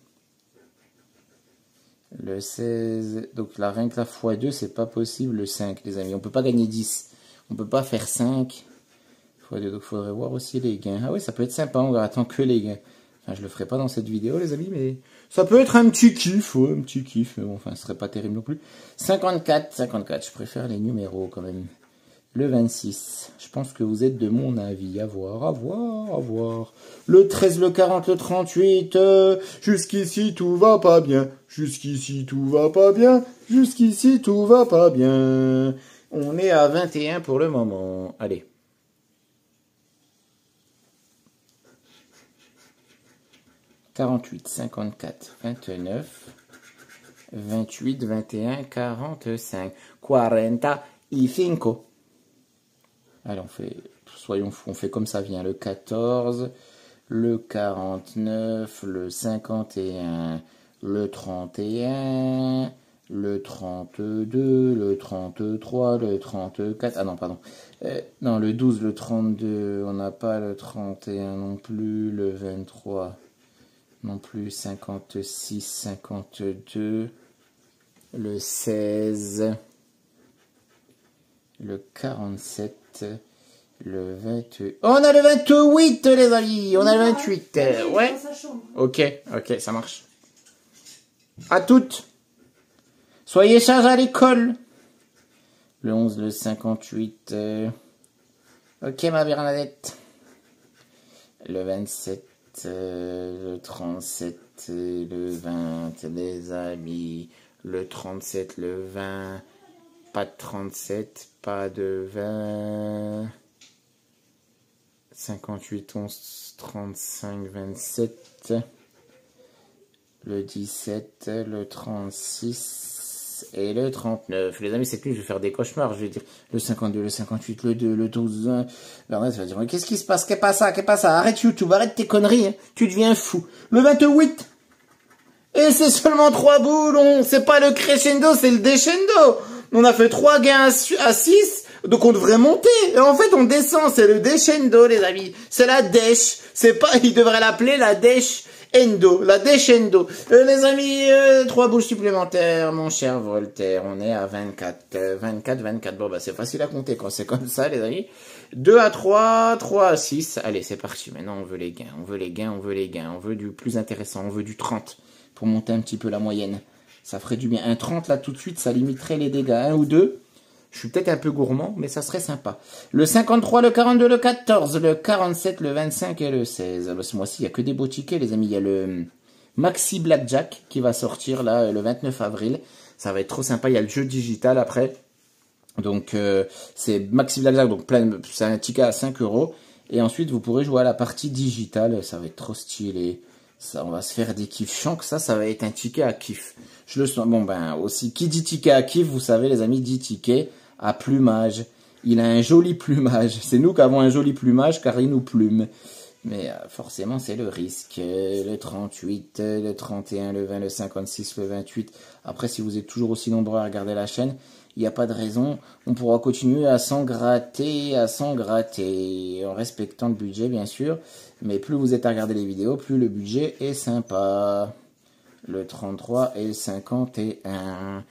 A: le 16. Donc là, rien que la x2, c'est pas possible. Le 5, les amis. On peut pas gagner 10. On peut pas faire 5. Donc il faudrait voir aussi les gains. Ah oui, ça peut être sympa, on attend que les gains. Enfin, je le ferai pas dans cette vidéo, les amis, mais ça peut être un petit kiff, ouais, un petit kiff. Mais bon, enfin, ce serait pas terrible non plus. 54, 54, je préfère les numéros quand même. Le 26, je pense que vous êtes de mon avis. À voir, à voir, à voir. Le 13, le 40, le 38. Jusqu'ici, tout va pas bien. Jusqu'ici, tout va pas bien. Jusqu'ici, tout va pas bien. On est à 21 pour le moment. Allez. « 48, 54, 29, 28, 21, 45, 45. Allez, on fait comme ça vient. Le 14, le 49, le 51, le 31, le 32, le 33, le 34. Ah non, pardon. Non, le 12, le 32, on n'a pas le 31 non plus, le 23. Non plus, 56, 52, le 16, le 47, le 28. Oh, on a le 28, les amis. On a le 28. Ouais. Ok, ça marche. À toutes. Soyez sages à l'école. Le 11, le 58. Ok, ma Bernadette. Le 27. Le 37, le 20, les amis, le 37, le 20, pas de 37, pas de 20, 58, 11, 35, 27, le 17, le 36 et le 39. Les amis, c'est plus, je vais faire des cauchemars. Je vais dire le 52, le 58, le 2, le 12. Bernard va dire, qu'est-ce qui se passe? Qu'est-ce pas ça? Arrête YouTube, arrête tes conneries. Hein. Tu deviens fou. Le 28. Et c'est seulement 3 boules. C'est pas le crescendo, c'est le descendo. On a fait 3 gains à 6. Donc on devrait monter. Et en fait, on descend. C'est le descendo, les amis. C'est la dèche. C'est pas, il devrait l'appeler la dèche. Endo, la Descendo. Les amis, 3 boules supplémentaires, mon cher Voltaire. On est à 24. 24. Bon, bah, c'est facile à compter quand c'est comme ça, les amis. 2 à 3, 3 à 6. Allez, c'est parti. Maintenant, on veut les gains. On veut du plus intéressant. On veut du 30 pour monter un petit peu la moyenne. Ça ferait du bien. Un 30, là, tout de suite, ça limiterait les dégâts. 1 ou 2. Je suis peut-être un peu gourmand, mais ça serait sympa. Le 53, le 42, le 14, le 47, le 25 et le 16. Ce mois-ci, il n'y a que des beaux tickets, les amis. Il y a le Maxi Blackjack qui va sortir là le 29 avril. Ça va être trop sympa. Il y a le jeu digital après. Donc, c'est Maxi Blackjack. Donc, c'est un ticket à 5 €. Et ensuite, vous pourrez jouer à la partie digitale. Ça va être trop stylé. Ça, on va se faire des kiffs. Je sens que ça va être un ticket à kiff. Je le sens. Bon, ben, aussi, qui dit ticket à kiff, vous savez, les amis, dit ticket à plumage. Il a un joli plumage. C'est nous qui avons un joli plumage car il nous plume. Mais forcément, c'est le risque. Le 38, le 31, le 20, le 56, le 28. Après, si vous êtes toujours aussi nombreux à regarder la chaîne, il n'y a pas de raison. On pourra continuer à s'en gratter, en respectant le budget, bien sûr. Mais plus vous êtes à regarder les vidéos, plus le budget est sympa. Le 33 et le 51.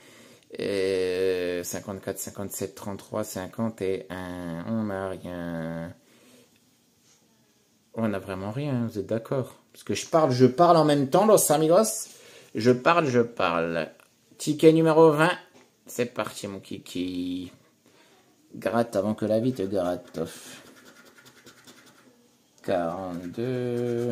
A: 54, 57, 33, 51. On n'a rien. On n'a vraiment rien, vous êtes d'accord? Parce que je parle en même temps, los amigos. Je parle. Ticket numéro 20. C'est parti, mon kiki. Gratte avant que la vie te gratte. 42,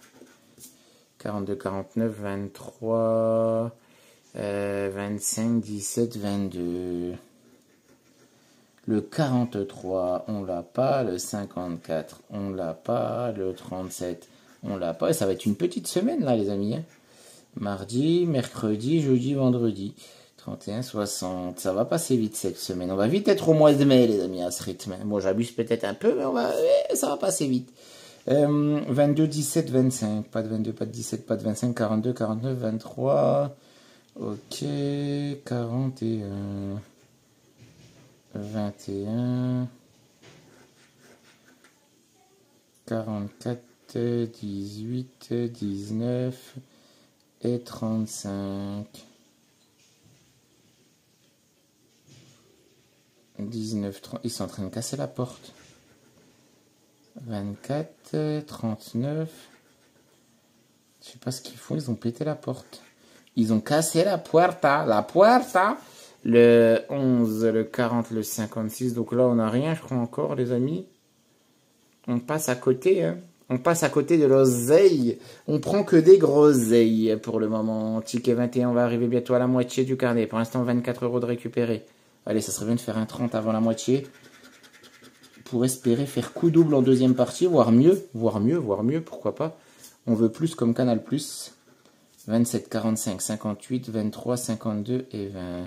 A: 49, 23, 25, 17, 22. Le 43, on l'a pas. Le 54, on l'a pas. Le 37, on l'a pas. Et ça va être une petite semaine, là, les amis. Hein. Mardi, mercredi, jeudi, vendredi. 31, 60. Ça va passer vite cette semaine. On va vite être au mois de mai, les amis, à ce rythme. Bon, j'abuse peut-être un peu, mais ça va passer vite. 22, 17, 25. Pas de 22, pas de 17, pas de 25. 42, 49, 23. Ok. 41. 21. 44, 18, 19 et 35. 19, 30. Ils sont en train de casser la porte. 24, 39. Je sais pas ce qu'ils font, ils ont pété la porte. Ils ont cassé la puerta. Le 11, le 40, le 56. Donc là, on n'a rien, je crois encore, les amis. On passe à côté, hein. On passe à côté de l'oseille. On prend que des groseilles pour le moment. Ticket 21, on va arriver bientôt à la moitié du carnet. Pour l'instant, 24 € de récupérer. Allez, ça serait bien de faire un 30 avant la moitié. Pour espérer faire coup double en deuxième partie, voire mieux, pourquoi pas. On veut plus comme Canal+. 27, 45, 58, 23, 52 et 20.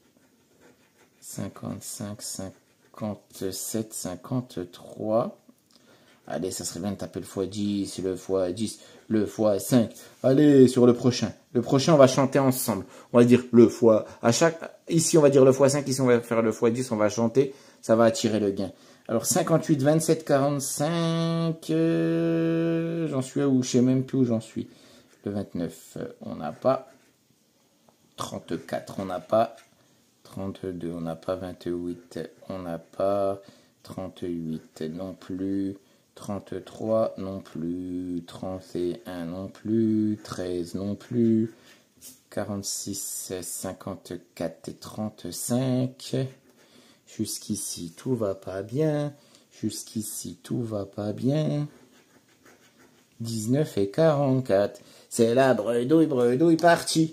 A: 55, 57, 53. Allez, ça serait bien de taper le x10, le x10, le x5. Allez, sur le prochain. Le prochain, on va chanter ensemble. On va dire le x... Ici, on va dire le x5. Ici, on va faire le x10. On va chanter. Ça va attirer le gain. Alors, 58, 27, 45... j'en suis où? Je sais même plus où j'en suis. Le 29, on n'a pas. 34, on n'a pas. 32, on n'a pas. 28, on n'a pas. 38 non plus. 33 non plus. 31 non plus. 13 non plus. 46, 54 et 35. Jusqu'ici, tout va pas bien. Jusqu'ici, tout va pas bien. 19 et 44. C'est la bredouille, parti.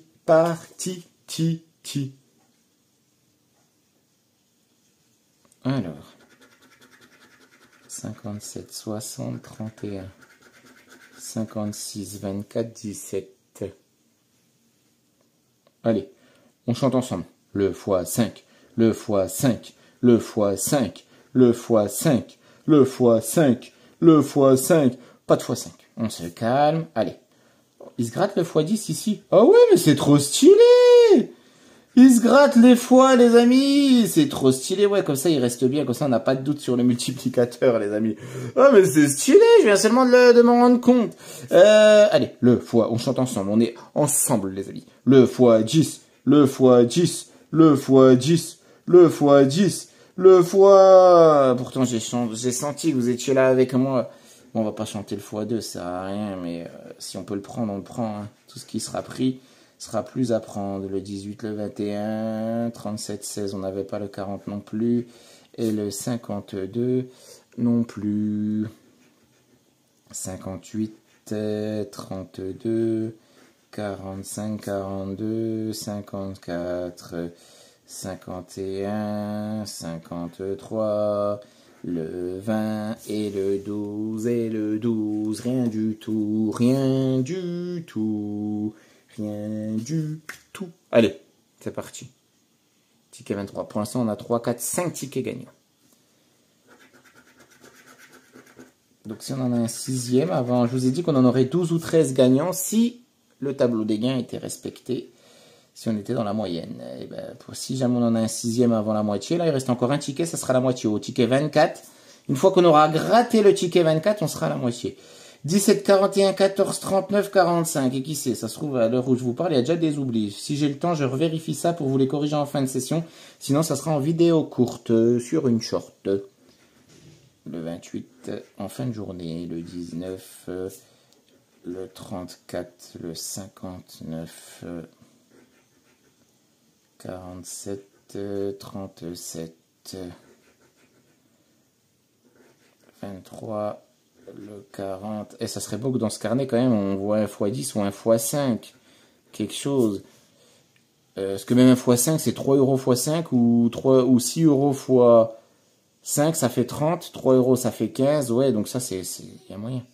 A: Ti. Alors. 57, 60, 31. 56, 24, 17. Allez, on chante ensemble. Le x5, le x5, le x5, le x5, le x5, le x5. Pas de x5. On se calme. Allez. Il se gratte le x10 ici. Ah ouais, mais c'est trop stylé! Il se gratte les fois, les amis. C'est trop stylé, ouais. Comme ça, il reste bien. Comme ça, on n'a pas de doute sur le multiplicateur, les amis. Oh, mais c'est stylé. Je viens seulement de m'en rendre compte. Allez, le fois. On chante ensemble. On est ensemble, les amis. Le fois 10. Le fois 10. Le fois 10. Le fois 10. Le fois... Pourtant, j'ai senti que vous étiez là avec moi. Bon, on va pas chanter le fois 2, ça sert à rien. Mais si on peut le prendre, on le prend. Hein. Tout ce qui sera pris sera plus à prendre. Le 18, le 21, 37, 16, on n'avait pas le 40 non plus. Et le 52 non plus. 58, 32, 45, 42, 54, 51, 53, le 20 et le 12 et le 12. Rien du tout, rien du tout. Rien du tout. Allez, c'est parti. Ticket 23. Pour l'instant, on a 3, 4, 5 tickets gagnants. Donc, si on en a un sixième, avant, je vous ai dit qu'on en aurait 12 ou 13 gagnants si le tableau des gains était respecté, si on était dans la moyenne. Et ben, si jamais on en a un sixième avant la moitié, là, il reste encore un ticket, ça sera la moitié. Au ticket 24, une fois qu'on aura gratté le ticket 24, on sera à la moitié. 17, 41, 14, 39, 45. Et qui sait, ça se trouve, à l'heure où je vous parle, il y a déjà des oublis. Si j'ai le temps, je revérifie ça pour vous les corriger en fin de session. Sinon, ça sera en vidéo courte, sur une short. Le 28, en fin de journée. Le 19, le 34, le 59, 47, 37, 23... Le 40. Et ça serait beau que dans ce carnet, quand même, on voit un x10 ou un x5. Quelque chose. Parce que même un x5, c'est 3 euros x5 ou 6 euros x5, ça fait 30. 3 euros, ça fait 15. Ouais, donc ça, il y a moyen.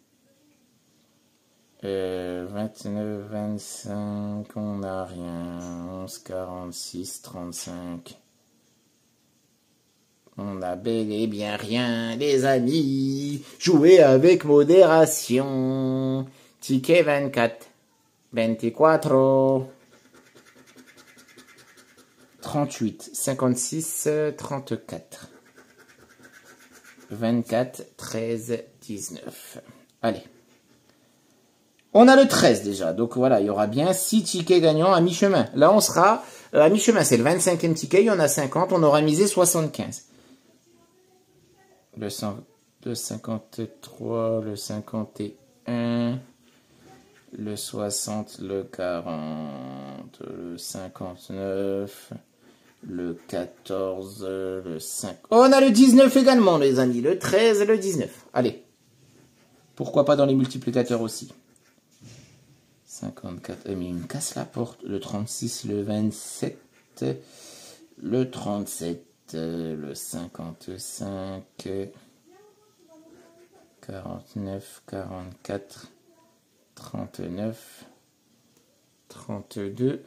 A: 29, 25, on n'a rien. 11, 46, 35. On a bel et bien rien, les amis. Jouez avec modération. Ticket 24. 24. 38. 56. 34. 24. 13. 19. Allez. On a le 13 déjà. Donc voilà, il y aura bien 6 tickets gagnants à mi-chemin. Là, on sera à mi-chemin. C'est le 25e ticket. Il y en a 50. On aura misé 75. Le 53, le 51, le 60, le 40, le 59, le 14, le 5. Oh, on a le 19 également, les amis. Le 13 et le 19. Allez. Pourquoi pas dans les multiplicateurs aussi. 54. Mais il me casse la porte. Le 36, le 27, le 37. Le 55, 49, 44, 39, 32,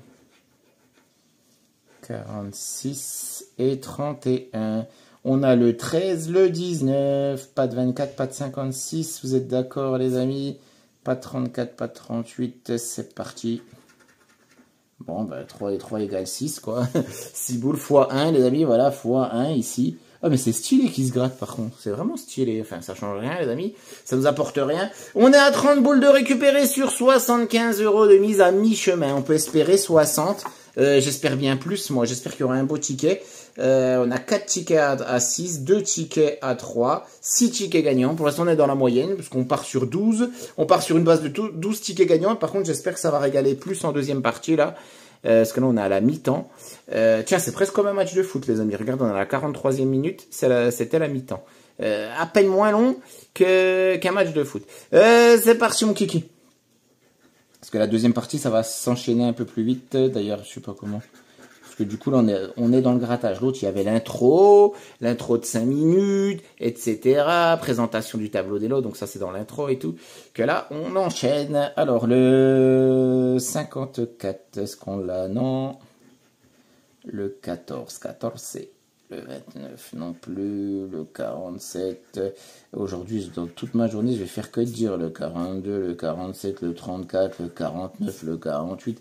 A: 46 et 31. On a le 13, le 19, pas de 24, pas de 56. Vous êtes d'accord, les amis? Pas de 34, pas de 38. C'est parti. Bon, ben, 3 et 3 égale 6, quoi. 6 boules x 1, les amis, voilà, x 1 ici. Ah, mais c'est stylé qu'il se gratte, par contre. C'est vraiment stylé. Enfin, ça change rien, les amis. Ça nous apporte rien. On est à 30 boules de récupérer sur 75 € de mise à mi-chemin. On peut espérer 60. J'espère bien plus, moi. J'espère qu'il y aura un beau ticket. On a 4 tickets à 6, 2 tickets à 3, 6 tickets gagnants. Pour l'instant, on est dans la moyenne, parce qu'on part sur 12. On part sur une base de 12 tickets gagnants. Par contre, j'espère que ça va régaler plus en deuxième partie, là. Parce que là, on est à la mi-temps. Tiens, c'est presque comme un match de foot, les amis. Regarde, on est à la 43e minute. C'était la mi-temps. À peine moins long qu'un match de foot. C'est parti, mon kiki. Parce que la deuxième partie, ça va s'enchaîner un peu plus vite. D'ailleurs, je sais pas comment. Parce que du coup, là, on est dans le grattage. L'autre, il y avait l'intro de 5 minutes, etc. Présentation du tableau des lots. Donc ça, c'est dans l'intro et tout. Que là, on enchaîne. Alors, le 54, est-ce qu'on l'a? Non. Le 14, c'est le 29 non plus. Le 47. Aujourd'hui, dans toute ma journée, je vais faire que dire le 42, le 47, le 34, le 49, le 48.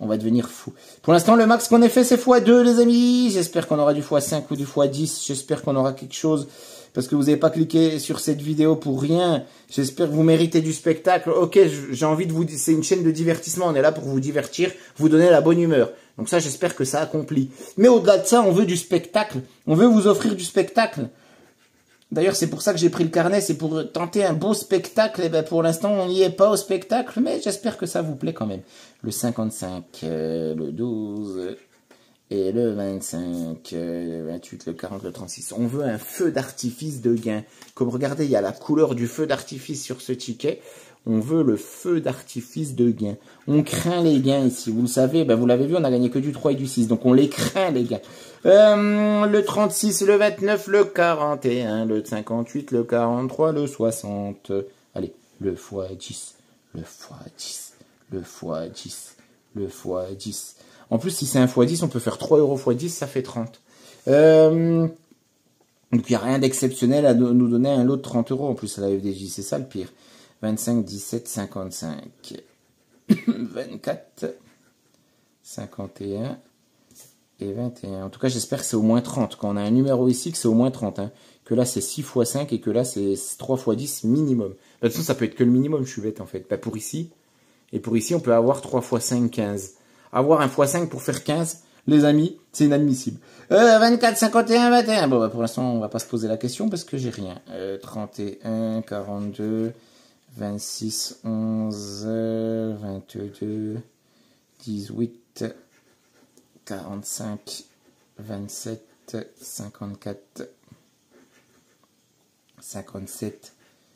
A: On va devenir fou. Pour l'instant, le max qu'on ait fait, c'est x2, les amis. J'espère qu'on aura du x5 ou du x10. J'espère qu'on aura quelque chose. Parce que vous n'avez pas cliqué sur cette vidéo pour rien. J'espère que vous méritez du spectacle. Ok, j'ai envie de vous dire, c'est une chaîne de divertissement. On est là pour vous divertir, vous donner la bonne humeur. Donc ça, j'espère que ça accomplit. Mais au-delà de ça, on veut du spectacle. On veut vous offrir du spectacle. D'ailleurs, c'est pour ça que j'ai pris le carnet, c'est pour tenter un beau spectacle. Et ben, pour l'instant, on n'y est pas au spectacle, mais j'espère que ça vous plaît quand même. Le 55, le 12, et le 25, le 28, le 40, le 36. On veut un feu d'artifice de gain. Comme regardez, il y a la couleur du feu d'artifice sur ce ticket. On veut le feu d'artifice de gain. On craint les gains ici. Vous le savez, ben vous l'avez vu, on a gagné que du 3 et du 6. Donc on les craint, les gains. Le 36, le 29, le 41, le 58, le 43, le 60. Allez, le x10, le x10, le x10, le x10. En plus, si c'est un x10, on peut faire 3 euros x10, ça fait 30. Donc il n'y a rien d'exceptionnel à nous donner un lot de 30 euros. En plus, à la FDJ, c'est ça le pire. 25, 17, 55, 24, 51 et 21. En tout cas, j'espère que c'est au moins 30. Quand on a un numéro ici, que c'est au moins 30. Hein. Que là, c'est 6 x 5 et que là, c'est 3 x 10 minimum. De toute façon, ça peut être que le minimum, je suis bête en fait. Bah, pour ici, et pour ici, on peut avoir 3 x 5, 15. Avoir un x 5 pour faire 15, les amis, c'est inadmissible. 24, 51, 21. Bon, bah, pour l'instant, on va pas se poser la question parce que j'ai rien. 31, 42... 26, 11, 22, 18, 45, 27, 54, 57,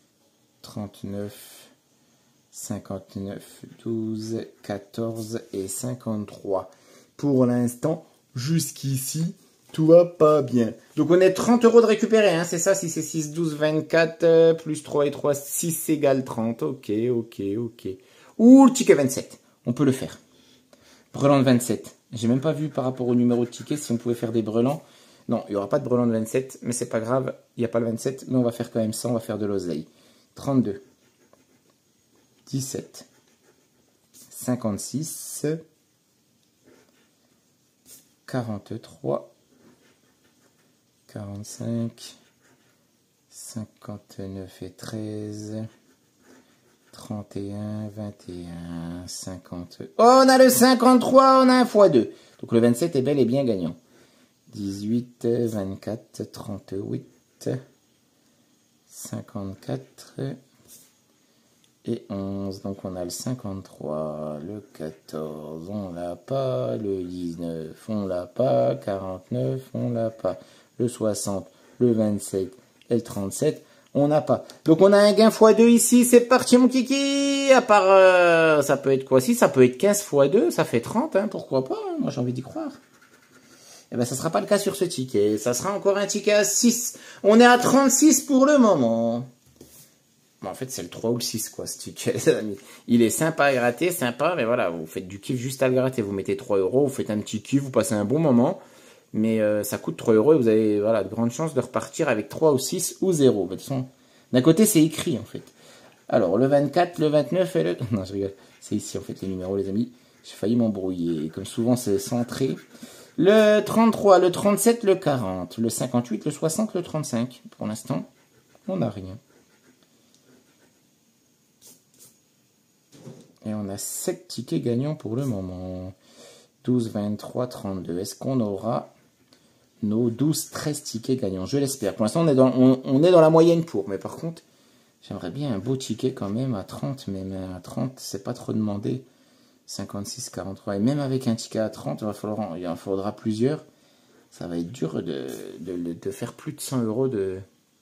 A: 39, 59, 12, 14 et 53. Pour l'instant, jusqu'ici, tout va pas bien. Donc on est 30 euros de récupérer, hein, c'est ça, si c'est 6, 12, 24, plus 3 et 3, 6 égale 30. Ok. Ou le ticket 27, on peut le faire. Brelan de 27. J'ai même pas vu par rapport au numéro de ticket si on pouvait faire des brelans. Non, il n'y aura pas de brelan de 27, mais c'est pas grave, il n'y a pas le 27, mais on va faire quand même ça, on va faire de l'oseille. 32, 17, 56, 43, 45, 59 et 13, 31, 21, 50. Oh, on a le 53, on a un x2. Donc le 27 est bel et bien gagnant. 18, 24, 38, 54 et 11. Donc on a le 53, le 14, on l'a pas, le 19, on l'a pas, 49, on l'a pas. Le 60, le 27 et le 37, on n'a pas. Donc on a un gain x2 ici, c'est parti mon kiki. À part, ça peut être quoi? Si, ça peut être 15 x2, ça fait 30, hein, pourquoi pas, hein, moi j'ai envie d'y croire. Eh ben ça sera pas le cas sur ce ticket, ça sera encore un ticket à 6. On est à 36 pour le moment. Bon, en fait c'est le 3 ou le 6 quoi ce ticket, il est sympa à gratter, sympa, mais voilà, vous faites du kiff juste à le gratter, vous mettez 3 euros, vous faites un petit kiff, vous passez un bon moment. Mais ça coûte 3 euros et vous avez voilà, de grandes chances de repartir avec 3 ou 6 ou 0. De toute façon, d'un côté, c'est écrit en fait. Alors, le 24, le 29 et le... Non, je rigole. C'est ici en fait les numéros, les amis. J'ai failli m'embrouiller. Comme souvent, c'est centré. Le 33, le 37, le 40, le 58, le 60, le 35. Pour l'instant, on n'a rien. Et on a 7 tickets gagnants pour le moment. 12, 23, 32. Est-ce qu'on aura nos 12, 13 tickets gagnants? Je l'espère. Pour l'instant, on est dans la moyenne pour. Mais par contre, j'aimerais bien un beau ticket quand même à 30. Mais même à 30, c'est pas trop demandé. 56, 43. Et même avec un ticket à 30, il en faudra plusieurs. Ça va être dur de faire plus de 100 euros de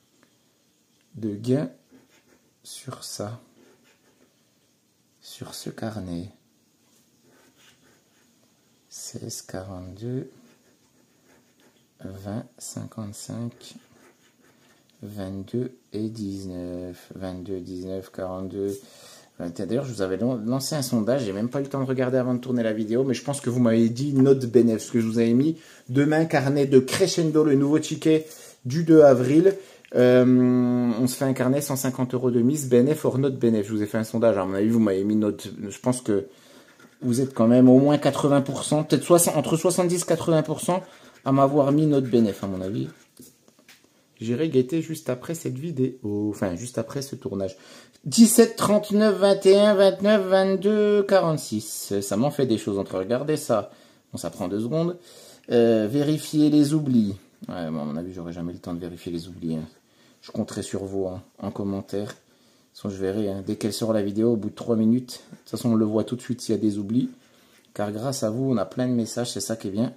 A: gain sur ça. Sur ce carnet. 16, 42, 20, 55, 22 et 19. 22, 19, 42, 21. D'ailleurs, je vous avais lancé un sondage. J'ai même pas eu le temps de regarder avant de tourner la vidéo, mais je pense que vous m'avez dit note bénéf, ce que je vous avais mis. Demain, carnet de Crescendo, le nouveau ticket du 2 avril. On se fait un carnet 150 euros de mise, bénéf or note bénéf. Je vous ai fait un sondage. À mon avis, vous m'avez mis note. Je pense que vous êtes quand même au moins 80%, peut-être entre 70 et 80% à m'avoir mis notre bénéf, à mon avis. J'irai guetter juste après cette vidéo, enfin juste après ce tournage. 17, 39, 21, 29, 22, 46. Ça m'en fait des choses entre. Regardez ça. Bon, ça prend 2 secondes. Vérifier les oublis. Ouais, bon, à mon avis, j'aurai jamais le temps de vérifier les oublis. Hein. Je compterai sur vous hein, en commentaire. De toute façon, je verrai. Hein, dès qu'elle sort la vidéo, au bout de 3 minutes. De toute façon, on le voit tout de suite s'il y a des oublis. Car grâce à vous, on a plein de messages. C'est ça qui est bien.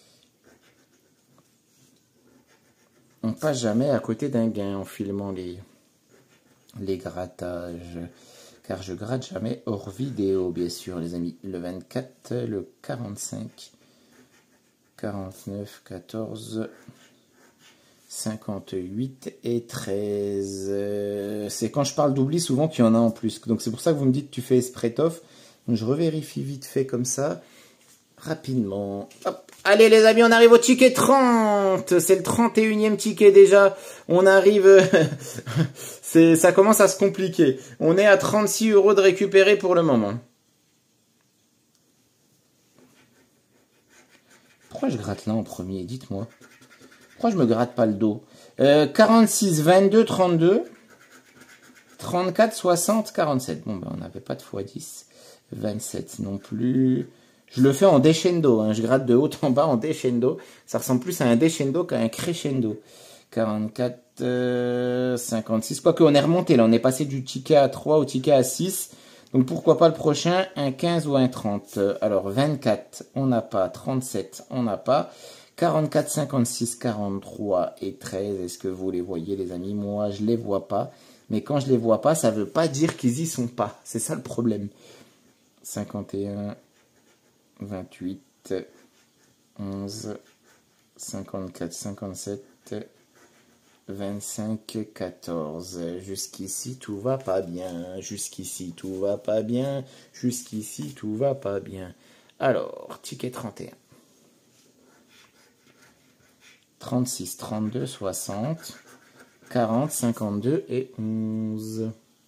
A: On passe jamais à côté d'un gain en filmant les grattages. Car je gratte jamais hors vidéo, bien sûr, les amis. Le 24, le 45, 49, 14, 58 et 13. C'est quand je parle d'oubli souvent qu'il y en a en plus. Donc c'est pour ça que vous me dites que tu fais Espretov. Donc je revérifie vite fait comme ça. Rapidement. Hop. Allez les amis, on arrive au ticket 30. C'est le 31e ticket déjà. On arrive... ça commence à se compliquer. On est à 36 € de récupérer pour le moment. Pourquoi je gratte là en premier? Dites-moi. Pourquoi je me gratte pas le dos? 46, 22, 32, 34, 60, 47. Bon, ben on n'avait pas de x10. 27 non plus. Je le fais en descendo, hein. Je gratte de haut en bas en descendo. Ça ressemble plus à un descendo qu'à un crescendo. 44, 56. Quoique on est remonté là, on est passé du ticket à 3 au ticket à 6. Donc pourquoi pas le prochain, un 15 ou un 30. Alors 24, on n'a pas. 37, on n'a pas. 44, 56, 43 et 13. Est-ce que vous les voyez les amis? Moi je les vois pas. Mais quand je les vois pas, ça veut pas dire qu'ils y sont pas. C'est ça le problème. 51, 28, 11, 54, 57, 25, 14. Jusqu'ici, tout va pas bien. Jusqu'ici, tout va pas bien. Jusqu'ici, tout va pas bien. Alors, ticket 31. 36, 32, 60, 40, 52 et 11.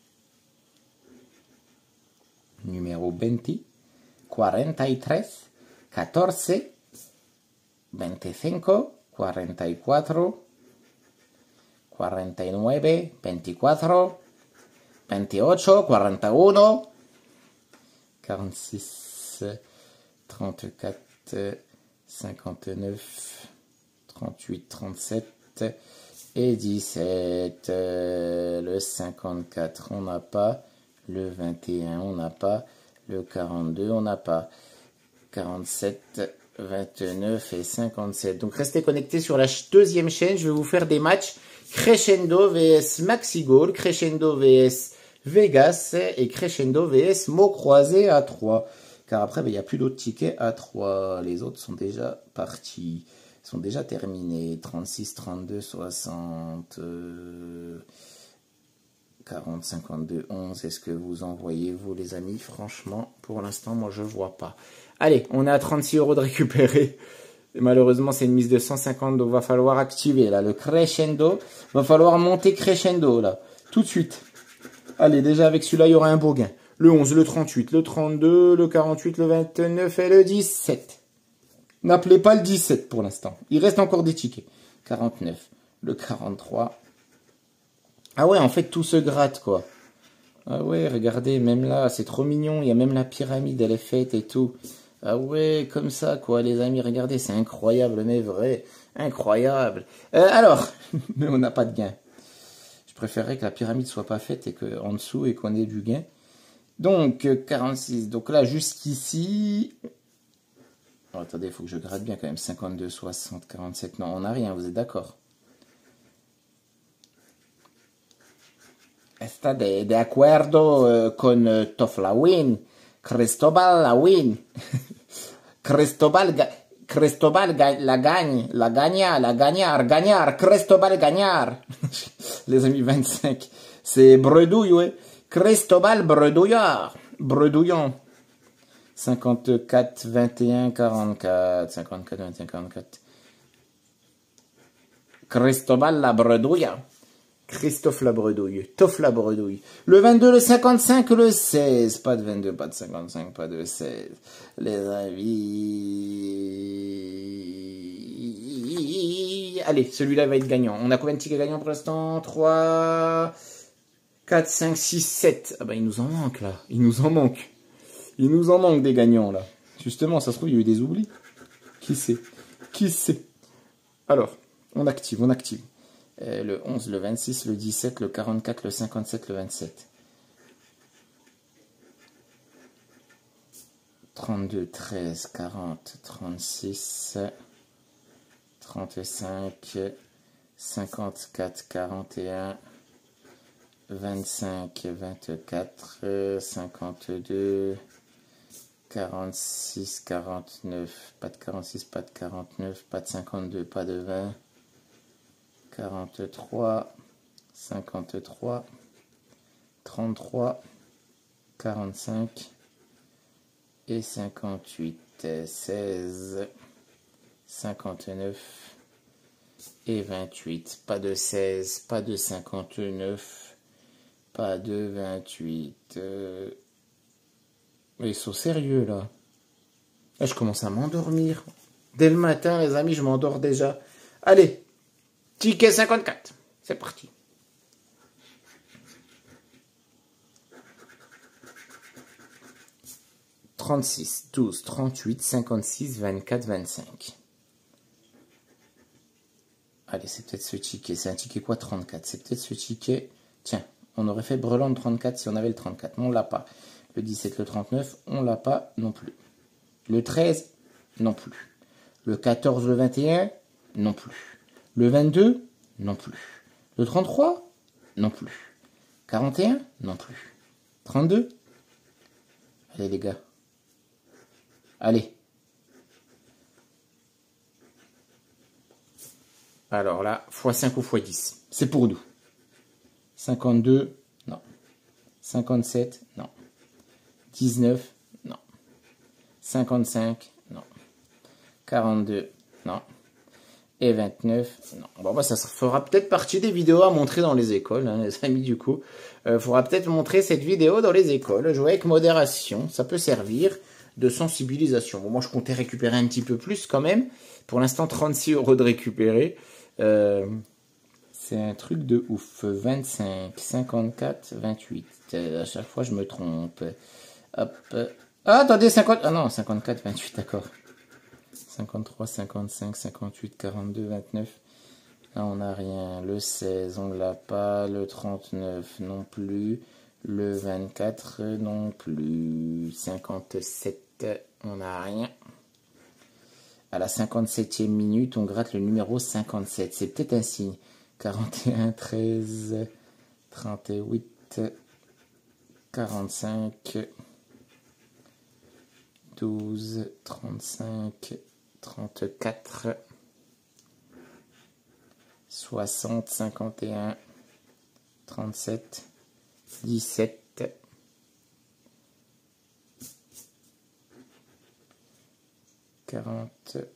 A: Numéro 20. 43, 14, 25, 44, 49, 24, 28, 41, 46, 34, 59, 38, 37 et 17. Le 54, on n'a pas. Le 21, on n'a pas. Le 42, on n'a pas. 47, 29 et 57. Donc restez connectés sur la deuxième chaîne. Je vais vous faire des matchs Crescendo vs Maxigol, Crescendo vs Vegas et Crescendo vs mots croisés à 3. Car après, il n'y a plus d'autres tickets à 3. Les autres sont déjà partis. Ils sont déjà terminés. 36, 32, 60... 40, 52, 11. Est-ce que vous en voyez, vous, les amis? Franchement, pour l'instant, moi, je vois pas. Allez, on est à 36 € de récupérer. Et malheureusement, c'est une mise de 150, donc va falloir activer, là, le crescendo. Va falloir monter crescendo, là, tout de suite. Allez, déjà, avec celui-là, il y aura un beau gain. Le 11, le 38, le 32, le 48, le 29 et le 17. N'appelez pas le 17 pour l'instant. Il reste encore des tickets. 49, le 43... Ah ouais, en fait, tout se gratte, quoi. Ah ouais, regardez, même là, c'est trop mignon. Il y a même la pyramide, elle est faite et tout. Ah ouais, comme ça, quoi, les amis, regardez, c'est incroyable, mais vrai. Incroyable. Alors, mais on n'a pas de gain. Je préférerais que la pyramide soit pas faite et qu'en dessous, et qu'on ait du gain. Donc, 46. Donc là, jusqu'ici... Oh, attendez, il faut que je gratte bien quand même. 52, 60, 47. Non, on n'a rien, vous êtes d'accord? Está de acuerdo con Toflawin, Cristobal Lawin, Cristobal la gagnard, Cristobal gagnard. Les amis, 25, c'est bredouille, ouais. Cristobal bredouillon. 54, 21, 44, 54, 21, 44. Cristobal la bredouilla. Christophe Labredouille. Toph Labredouille. Le 22, le 55, le 16. Pas de 22, pas de 55, pas de 16. Les amis. Allez, celui-là va être gagnant. On a combien de tickets gagnants pour l'instant? 3, 4, 5, 6, 7. Ah bah il nous en manque là. Il nous en manque. Il nous en manque des gagnants là. Justement, ça se trouve, il y a eu des oublis. Qui sait? Qui sait? Alors, on active, on active. Le 11, le 26, le 17, le 44, le 57, le 27. 32, 13, 40, 36, 35, 54, 41, 25, 24, 52, 46, 49, pas de 46, pas de 49, pas de 52, pas de 20, 43, 53, 33, 45 et 58, 16, 59 et 28. Pas de 16, pas de 59, pas de 28. Mais ils sont sérieux là. Là, je commence à m'endormir. Dès le matin, les amis, je m'endors déjà. Allez. Ticket 54, c'est parti. « 36, 12, 38, 56, 24, 25. » Allez, c'est peut-être ce ticket. C'est un ticket quoi, 34? C'est peut-être ce ticket. Tiens, on aurait fait Brelan de 34 si on avait le 34. Mais on l'a pas. Le 17, le 39, on l'a pas non plus. Le 13, non plus. Le 14, le 21, non plus. Le 22, non plus. Le 33, non plus. 41, non plus. 32. Allez les gars. Allez. Alors là, x5 ou x10. C'est pour nous. 52, non. 57, non. 19, non. 55, non. 42, non. Et 29, non. Bon, bah, ça fera peut-être partie des vidéos à montrer dans les écoles, hein, les amis, du coup. Faudra peut-être montrer cette vidéo dans les écoles. Jouer avec modération, ça peut servir de sensibilisation. Bon, moi, je comptais récupérer un petit peu plus quand même. Pour l'instant, 36 € de récupérer. C'est un truc de ouf. 25, 54, 28. À chaque fois, je me trompe. Hop. Ah, attendez, 50... Ah non, 54, 28, d'accord. 53, 55, 58, 42, 29. Là, on n'a rien. Le 16, on l'a pas. Le 39, non plus. Le 24, non plus. 57, on n'a rien. À la 57e minute, on gratte le numéro 57. C'est peut-être un signe. 41, 13, 38, 45, 12, 35, 34, 60, 51, 37, 17, 40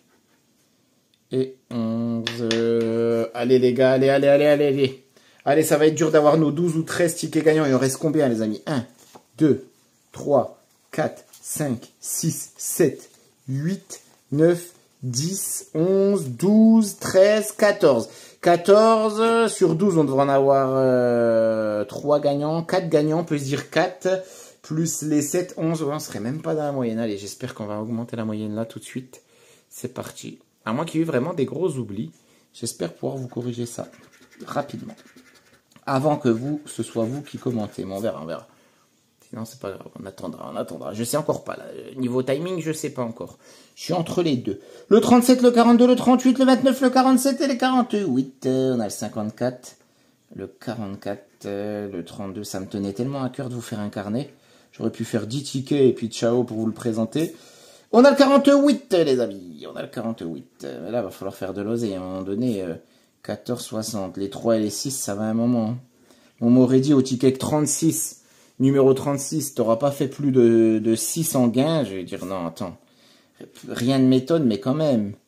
A: et 11. Allez les gars, allez. Allez, ça va être dur d'avoir nos 12 ou 13 tickets gagnants. Il en reste combien les amis? 1, 2, 3, 4, 5, 6, 7, 8, 9, 10, 11, 12, 13, 14. 14 sur 12, on devrait en avoir 3 gagnants. 4 gagnants, on peut se dire 4. Plus les 7, 11, on serait même pas dans la moyenne. Allez, j'espère qu'on va augmenter la moyenne là tout de suite. C'est parti. À moins qu'il y ait eu vraiment des gros oublis. J'espère pouvoir vous corriger ça rapidement. Avant que ce soit vous qui commentez. Mais on verra. Sinon, c'est pas grave. On attendra. Je sais encore pas. Là. Niveau timing, je sais pas encore. Je suis entre les deux. Le 37, le 42, le 38, le 29, le 47 et le 48. On a le 54, le 44, le 32. Ça me tenait tellement à cœur de vous faire un carnet. J'aurais pu faire 10 tickets et puis ciao pour vous le présenter. On a le 48, les amis. On a le 48. Mais là, il va falloir faire de l'oseille. À un moment donné, 14, 60. Les 3 et les 6, ça va un moment. On m'aurait dit au ticket 36, numéro 36, t'auras pas fait plus de 6 en gain. Je vais dire, non, attends. Rien de m'étonne, mais quand même.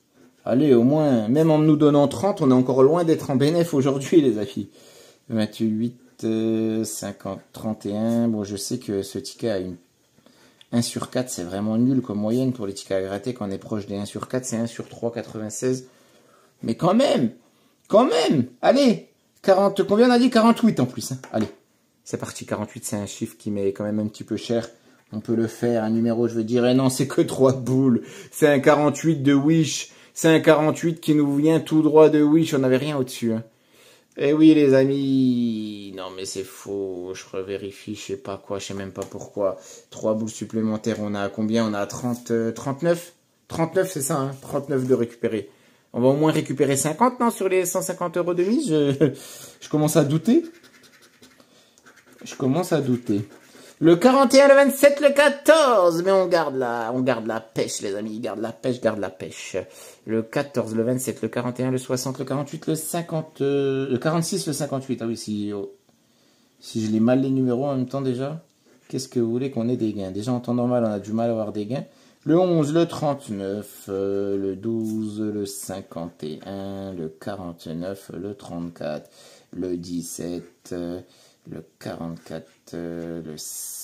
A: Allez, au moins, même en nous donnant 30, on est encore loin d'être en bénéf aujourd'hui, les amis. 28, 50, 31. Bon, je sais que ce ticket a une 1 sur 4, c'est vraiment nul comme moyenne pour les tickets à gratter. Quand on est proche des 1 sur 4, c'est 1 sur 3, 96. Mais quand même, allez, 40, combien on a dit? 48 en plus, hein. Allez, c'est parti, 48, c'est un chiffre qui m'est quand même un petit peu cher. On peut le faire, un numéro, je veux dire, et non, c'est que 3 boules. C'est un 48 de Wish. C'est un 48 qui nous vient tout droit de Wish. On n'avait rien au-dessus, hein. Eh oui, les amis. Non, mais c'est faux. Je revérifie, je sais pas quoi, je sais même pas pourquoi. 3 boules supplémentaires, on a combien? On a 30, 39? 39, c'est ça, hein. 39 de récupérer. On va au moins récupérer 50, non, sur les 150 € de mise. Je commence à douter. Je commence à douter. Le 41, le 27, le 14. Mais on garde la pêche, les amis. Garde la pêche. Le 14, le 27, le 41, le 60, le 48, le 50, le 46, le 58. Ah oui, si je lis mal les numéros en même temps déjà. Qu'est-ce que vous voulez qu'on ait des gains? Déjà en temps normal, on a du mal à avoir des gains. Le 11, le 39, le 12, le 51, le 49, le 34, le 17, le 44, le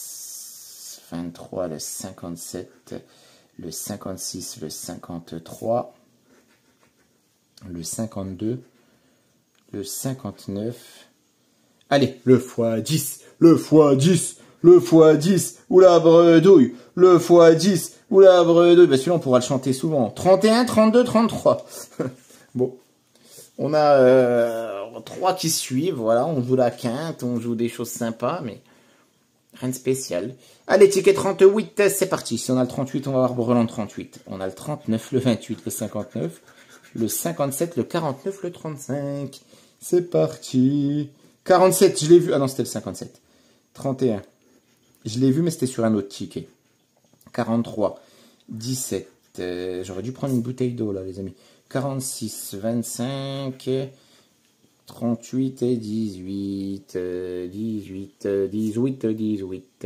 A: 23, le 57, le 56, le 53, le 52, le 59. Allez, le x10, le x10, le x10, ou la bredouille, le x10, ou la bredouille. Bah celui-là, on pourra le chanter souvent. 31, 32, 33. Bon. On a 3 qui suivent, voilà, on joue la quinte, on joue des choses sympas, mais rien de spécial. Allez, ticket 38, c'est parti. Si on a le 38, on va avoir Brelan 38. On a le 39, le 28, le 59, le 57, le 49, le 35. C'est parti. 47, je l'ai vu. Ah non, c'était le 57. 31. Je l'ai vu, mais c'était sur un autre ticket. 43, 17. J'aurais dû prendre une bouteille d'eau, là, les amis. 46, 25, 38 et 18, 18, 18, 18.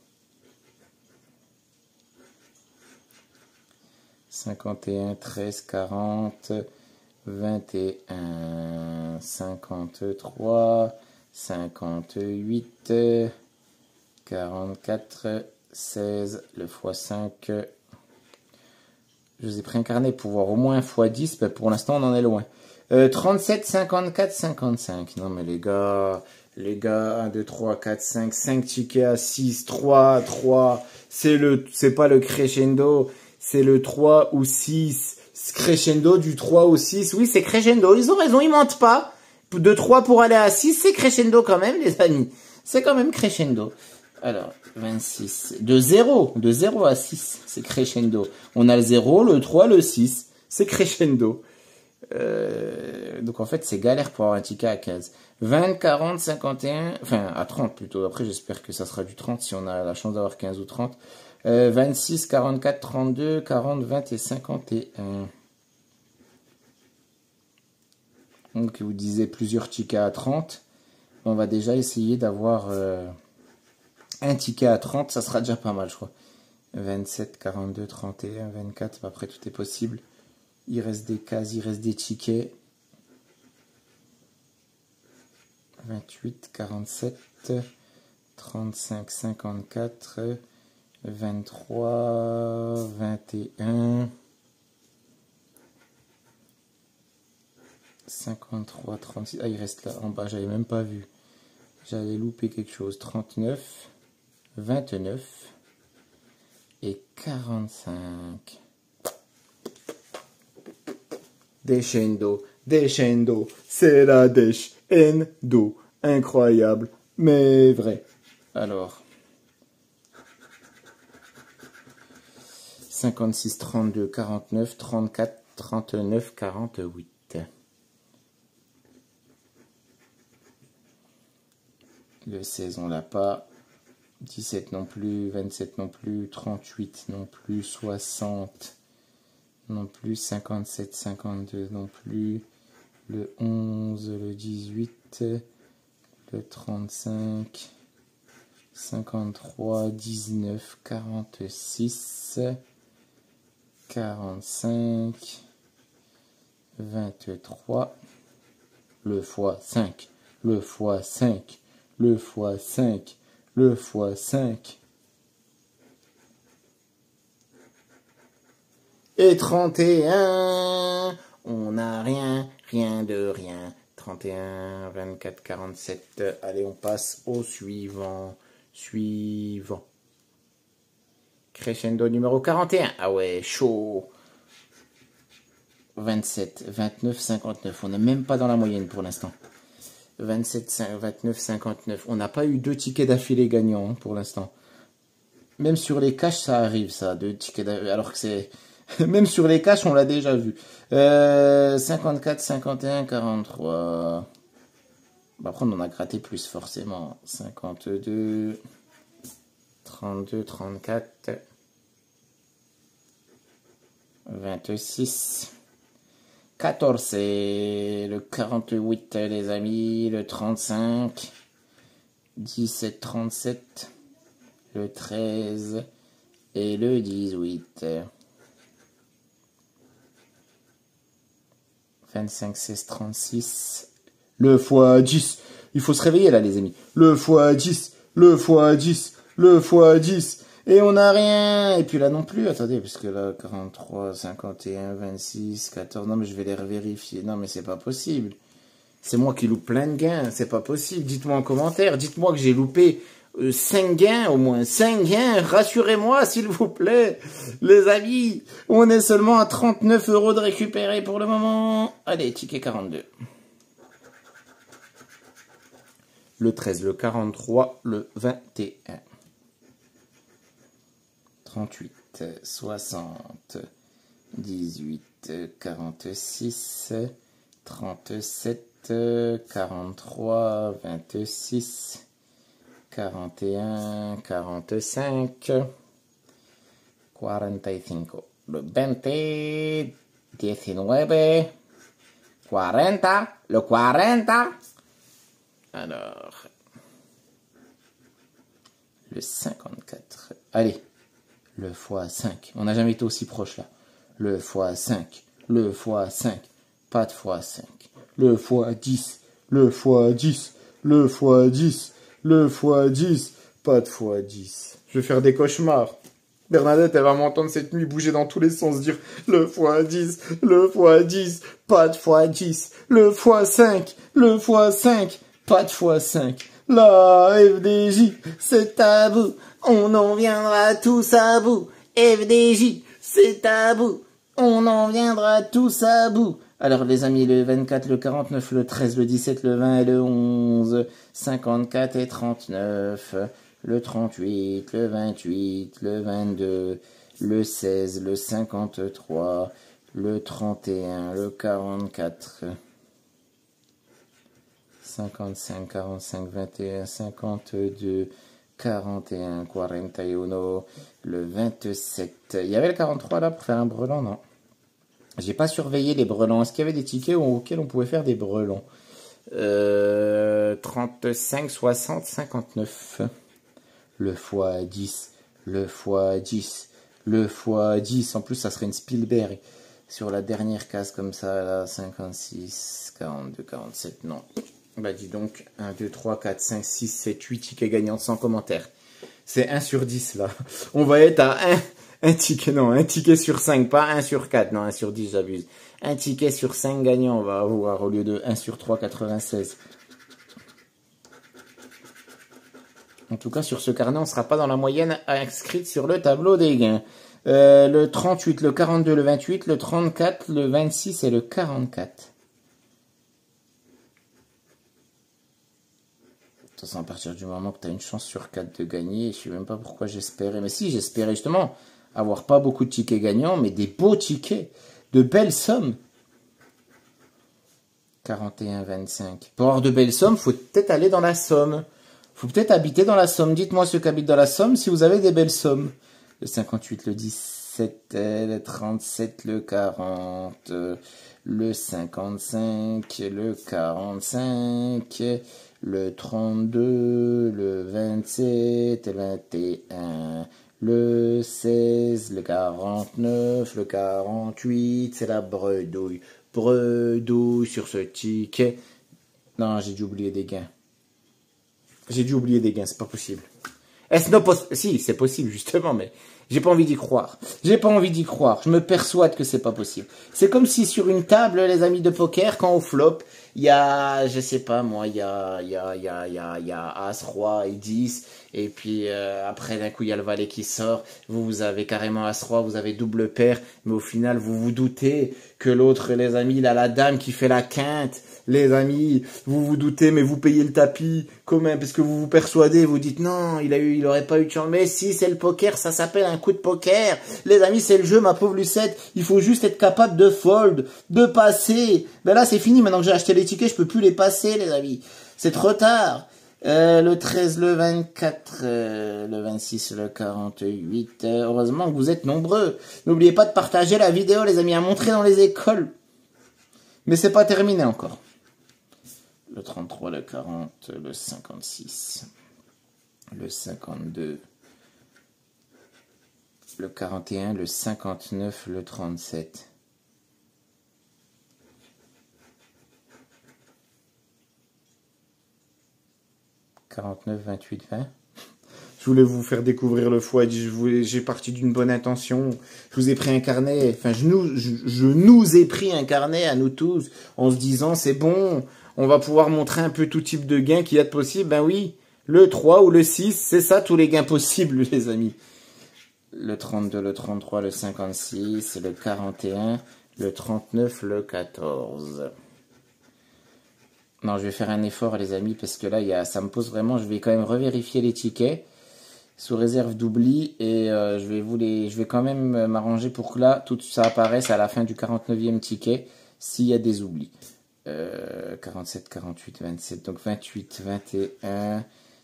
A: 51, 13, 40, 21, 53, 58, 44, 16, le x5. Je vous ai pris un carnet pour voir au moins x10, mais pour l'instant on en est loin. 37, 54, 55. Non mais les gars, 1, 2, 3, 4, 5, 5 tickets à 6, 3, c'est pas le crescendo, c'est le 3 ou 6. Crescendo du 3 au 6, oui c'est crescendo, ils ont raison, ils mentent pas. De 3 pour aller à 6, c'est crescendo quand même les amis. C'est quand même crescendo. Alors, 26. De 0 à 6, c'est crescendo. On a le 0, le 3, le 6. C'est crescendo. Donc en fait, c'est galère pour avoir un ticket à 15. 20, 40, 51, enfin à 30 plutôt. Après, j'espère que ça sera du 30 si on a la chance d'avoir 15 ou 30. 26, 44, 32, 40, 20 et 51. Donc vous disiez plusieurs tickets à 30. On va déjà essayer d'avoir un ticket à 30, ça sera déjà pas mal, je crois. 27, 42, 31, 24, après tout est possible. Il reste des cases, il reste des tickets. 28, 47, 35, 54, 23, 21, 53, 36. Ah, il reste là en bas, j'avais même pas vu. J'allais louper quelque chose. 39, 29 et 45. Descendo, c'est la descendo. Incroyable, mais vrai. Alors, 56, 32, 49, 34, 39, 48. Le 16, on l'a pas. 17 non plus, 27 non plus, 38 non plus, 60 non plus, 57, 52 non plus, le 11, le 18, le 35, 53, 19, 46, 45, 23, le fois 5, le fois 5, le fois 5, le fois 5. Et 31, on n'a rien, rien de rien. 31, 24, 47. Allez, on passe au suivant. Suivant. Crescendo numéro 41. Ah ouais, chaud. 27, 29, 59. On n'est même pas dans la moyenne pour l'instant. 27, 29, 59. On n'a pas eu 2 tickets d'affilée gagnants pour l'instant. Même sur les caches, ça arrive, ça, 2 tickets d'affilée. Alors que c'est... Même sur les caches, on l'a déjà vu. 54, 51, 43. Bah, après, on en a gratté plus, forcément. 52, 32, 34, 26, 14, c'est le 48, les amis. Le 35, 17, 37, le 13 et le 18. 25, 16, 36. Le fois 10. Il faut se réveiller là, les amis. Le fois 10. Le fois 10. Le fois 10. Et on n'a rien. Et puis là non plus. Attendez, puisque là, 43, 51, 26, 14. Non, mais je vais les vérifier. Non, mais c'est pas possible. C'est moi qui loupe plein de gains. C'est pas possible. Dites-moi en commentaire. Dites-moi que j'ai loupé 5 gains, au moins 5 gains, rassurez-moi s'il vous plaît, les amis, on est seulement à 39 € de récupérer pour le moment. Allez, ticket 42. Le 13, le 43, le 21. 38, 60, 18, 46, 37, 43, 26, 41, 45, 45, le 20, 19, 40, le 40. Alors, le 54. Allez, le fois 5. On n'a jamais été aussi proche là. Le fois 5, le fois 5, pas de fois 5. Le fois 10, le fois 10, le fois 10. Le fois 10, pas de fois 10. Je vais faire des cauchemars. Bernadette, elle va m'entendre cette nuit bouger dans tous les sens, dire le fois 10, le fois 10, pas de fois 10, le fois 5, le fois 5, pas de fois 5. La FDJ, c'est tabou, on en viendra tous à bout. FDJ, c'est tabou, on en viendra tous à bout. Alors les amis, le 24, le 49, le 13, le 17, le 20 et le 11, 54 et 39, le 38, le 28, le 22, le 16, le 53, le 31, le 44, 55, 45, 21, 52, 41, 41, le 27. Il y avait le 43 là pour faire un brelan, non? J'ai pas surveillé les brelans. Est-ce qu'il y avait des tickets auxquels on pouvait faire des brelans? 35, 60, 59. Le fois 10. Le fois 10. Le fois 10. En plus, ça serait une Spielberg. Sur la dernière case comme ça, là, 56, 42, 47. Non. Bah dis donc, 1, 2, 3, 4, 5, 6, 7, 8 tickets gagnants sans commentaire. C'est 1 sur 10 là. On va être à 1 ticket, non, 1 ticket sur 5, pas 1 sur 4, non, 1 sur 10, j'abuse. 1 ticket sur 5 gagnants, on va avoir au lieu de 1 sur 3, 96. En tout cas, sur ce carnet, on ne sera pas dans la moyenne inscrite sur le tableau des gains. Le 38, le 42, le 28, le 34, le 26 et le 44. De toute façon, à partir du moment que tu as une chance sur 4 de gagner, je ne sais même pas pourquoi j'espérais. Mais si, j'espérais justement avoir pas beaucoup de tickets gagnants, mais des beaux tickets, de belles sommes. 41, 25. Pour avoir de belles sommes, faut peut-être aller dans la Somme. Faut peut-être habiter dans la Somme. Dites-moi ceux qui habitent dans la Somme si vous avez des belles sommes. Le 58, le 17, le 37, le 40, le 55, le 45, le 32, le 27, le 21, le 16, le 49, le 48, c'est la bredouille. Bredo sur ce ticket. Non, j'ai dû oublier des gains. J'ai dû oublier des gains, c'est pas possible. Est-ce non possible? Si, c'est possible, justement, mais j'ai pas envie d'y croire. J'ai pas envie d'y croire. Je me persuade que c'est pas possible. C'est comme si sur une table, les amis de poker, quand on flop, il y a, je sais pas moi, il y a As, Roi et 10. Et puis, après, d'un coup, il y a le valet qui sort. Vous avez carrément As, Roi, vous avez double paire. Mais au final, vous vous doutez que l'autre, les amis, il a la dame qui fait la quinte. Les amis, vous vous doutez, mais vous payez le tapis, quand même, parce que vous vous persuadez, vous dites non, il aurait pas eu de chance. Mais si, c'est le poker, ça s'appelle un coup de poker. Les amis, c'est le jeu, ma pauvre Lucette. Il faut juste être capable de fold, de passer. Ben là, c'est fini. Maintenant que j'ai acheté les tickets, je peux plus les passer, les amis. C'est trop tard. Le 13, le 24, le 26, le 48. Heureusement que vous êtes nombreux. N'oubliez pas de partager la vidéo, les amis, à montrer dans les écoles. Mais c'est pas terminé encore. Le 33, le 40, le 56, le 52, le 41, le 59, le 37. « 49, 28, 20. Je voulais vous faire découvrir le x10. J'ai parti d'une bonne intention. Je vous ai pris un carnet. Enfin, je nous ai pris un carnet à nous tous en se disant c'est bon. On va pouvoir montrer un peu tout type de gains qu'il y a de possible. Ben oui, le 3 ou le 6, c'est ça tous les gains possibles, les amis. Le 32, le 33, le 56, le 41, le 39, le 14. Non, je vais faire un effort, les amis, parce que là, ça me pose vraiment... Je vais quand même revérifier les tickets sous réserve d'oubli. Et je vais quand même m'arranger pour que là, tout ça apparaisse à la fin du 49e ticket, s'il y a des oublis. 47, 48, 27, donc 28, 21,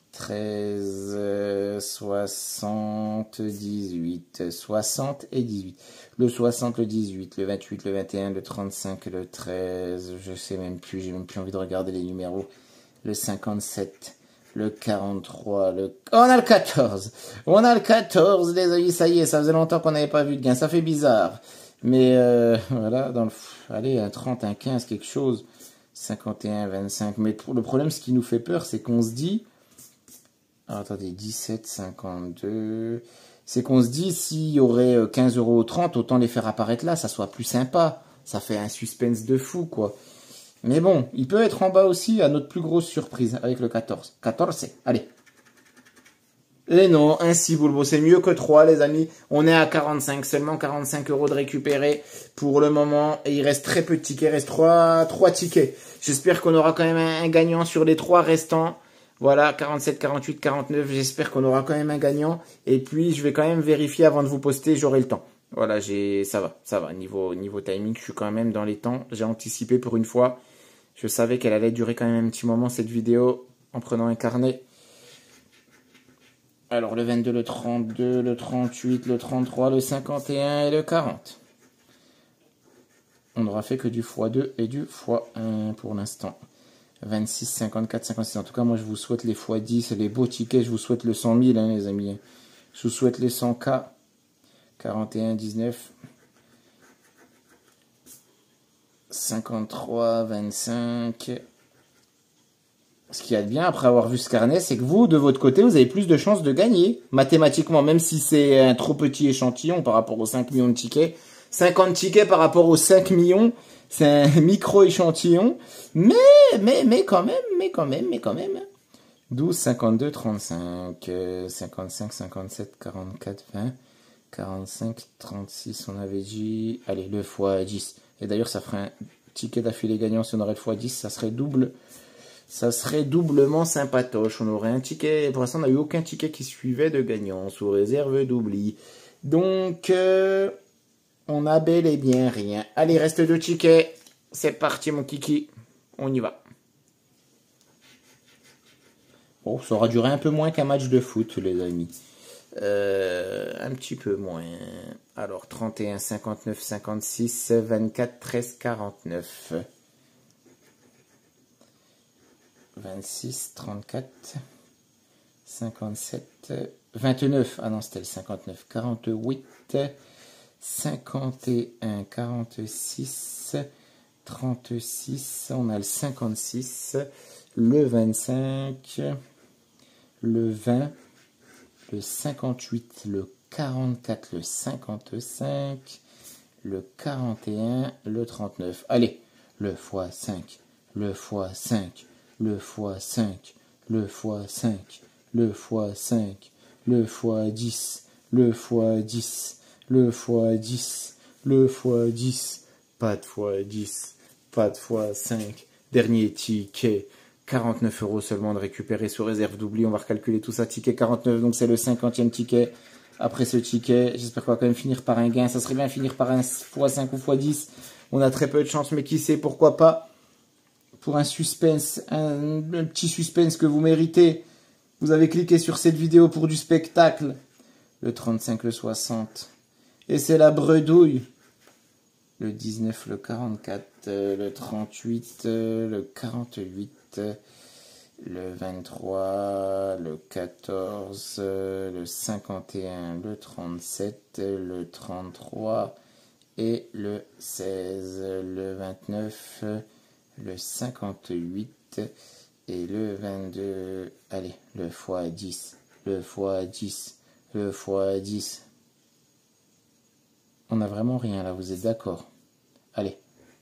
A: 13, 60, 18, 60 et 18. Le 60, le 18, le 28, le 21, le 35, le 13, je sais même plus, j'ai même plus envie de regarder les numéros. Le 57, le 43, on a le 14. On a le 14, les amis, ça y est, ça faisait longtemps qu'on n'avait pas vu de gain, ça fait bizarre. Mais voilà, allez, un 30, un 15, quelque chose. 51, 25. Mais le problème, ce qui nous fait peur, c'est qu'on se dit... Alors, attendez, 17, 52... C'est qu'on se dit, s'il y aurait 15 € ou 30, autant les faire apparaître là, ça soit plus sympa. Ça fait un suspense de fou, quoi. Mais bon, il peut être en bas aussi, à notre plus grosse surprise, avec le 14. 14, allez. Et non, un 6 boule, c'est mieux que 3, les amis. On est à 45, seulement 45 € de récupérer pour le moment. Et il reste très peu de tickets, il reste 3 tickets. J'espère qu'on aura quand même un gagnant sur les 3 restants. Voilà, 47, 48, 49, j'espère qu'on aura quand même un gagnant. Et puis, je vais quand même vérifier avant de vous poster, j'aurai le temps. Voilà, ça va. Niveau timing, je suis quand même dans les temps. J'ai anticipé pour une fois. Je savais qu'elle allait durer quand même un petit moment, cette vidéo, en prenant un carnet. Alors, le 22, le 32, le 38, le 33, le 51 et le 40. On n'aura fait que du x2 et du x1 pour l'instant. 26, 54, 56. En tout cas, moi, je vous souhaite les x10, les beaux tickets. Je vous souhaite le 100 000, hein, les amis. Je vous souhaite les 100K. 41, 19. 53, 25. Ce qu'il y a de bien après avoir vu ce carnet, c'est que vous, de votre côté, vous avez plus de chances de gagner. Mathématiquement, même si c'est un trop petit échantillon par rapport aux 5 millions de tickets. 50 tickets par rapport aux 5 millions, c'est un micro-échantillon. Mais quand même. 12, 52, 35, 55, 57, 44, 20, 45, 36, on avait dit... Allez, le x10. Et d'ailleurs, ça ferait un ticket d'affilée gagnant si on aurait le x10, ça serait double... Ça serait doublement sympatoche. On aurait un ticket. Pour l'instant, on n'a eu aucun ticket qui suivait de gagnant sous réserve d'oubli. Donc, on a bel et bien rien. Allez, reste 2 tickets. C'est parti, mon kiki. On y va. Bon, ça aura duré un peu moins qu'un match de foot, les amis. Un petit peu moins. Alors, 31, 59, 56, 24, 13, 49. 26, 34, 57, 29, ah non c'était le 59, 48, 51, 46, 36, on a le 56, le 25, le 20, le 58, le 44, le 55, le 41, le 39. Allez, le x5, le x5, le x5, le x5, le x5, le x10, le x10, le x10, le x10, pas de x10, pas de x5. Dernier ticket, 49 € seulement de récupérer sous réserve d'oubli. On va recalculer tout ça, ticket 49, donc c'est le 50e ticket. Après ce ticket, j'espère qu'on va quand même finir par un gain. Ça serait bien finir par un x5 ou x10. On a très peu de chance, mais qui sait, pourquoi pas. Pour un suspense, un petit suspense que vous méritez. Vous avez cliqué sur cette vidéo pour du spectacle. Le 35, le 60. Et c'est la bredouille. Le 19, le 44, le 38, le 48, le 23, le 14, le 51, le 37, le 33 et le 16, le 29, le 58 et le 22. Allez, le x10, le x10, le x10. On n'a vraiment rien là, vous êtes d'accord? Allez.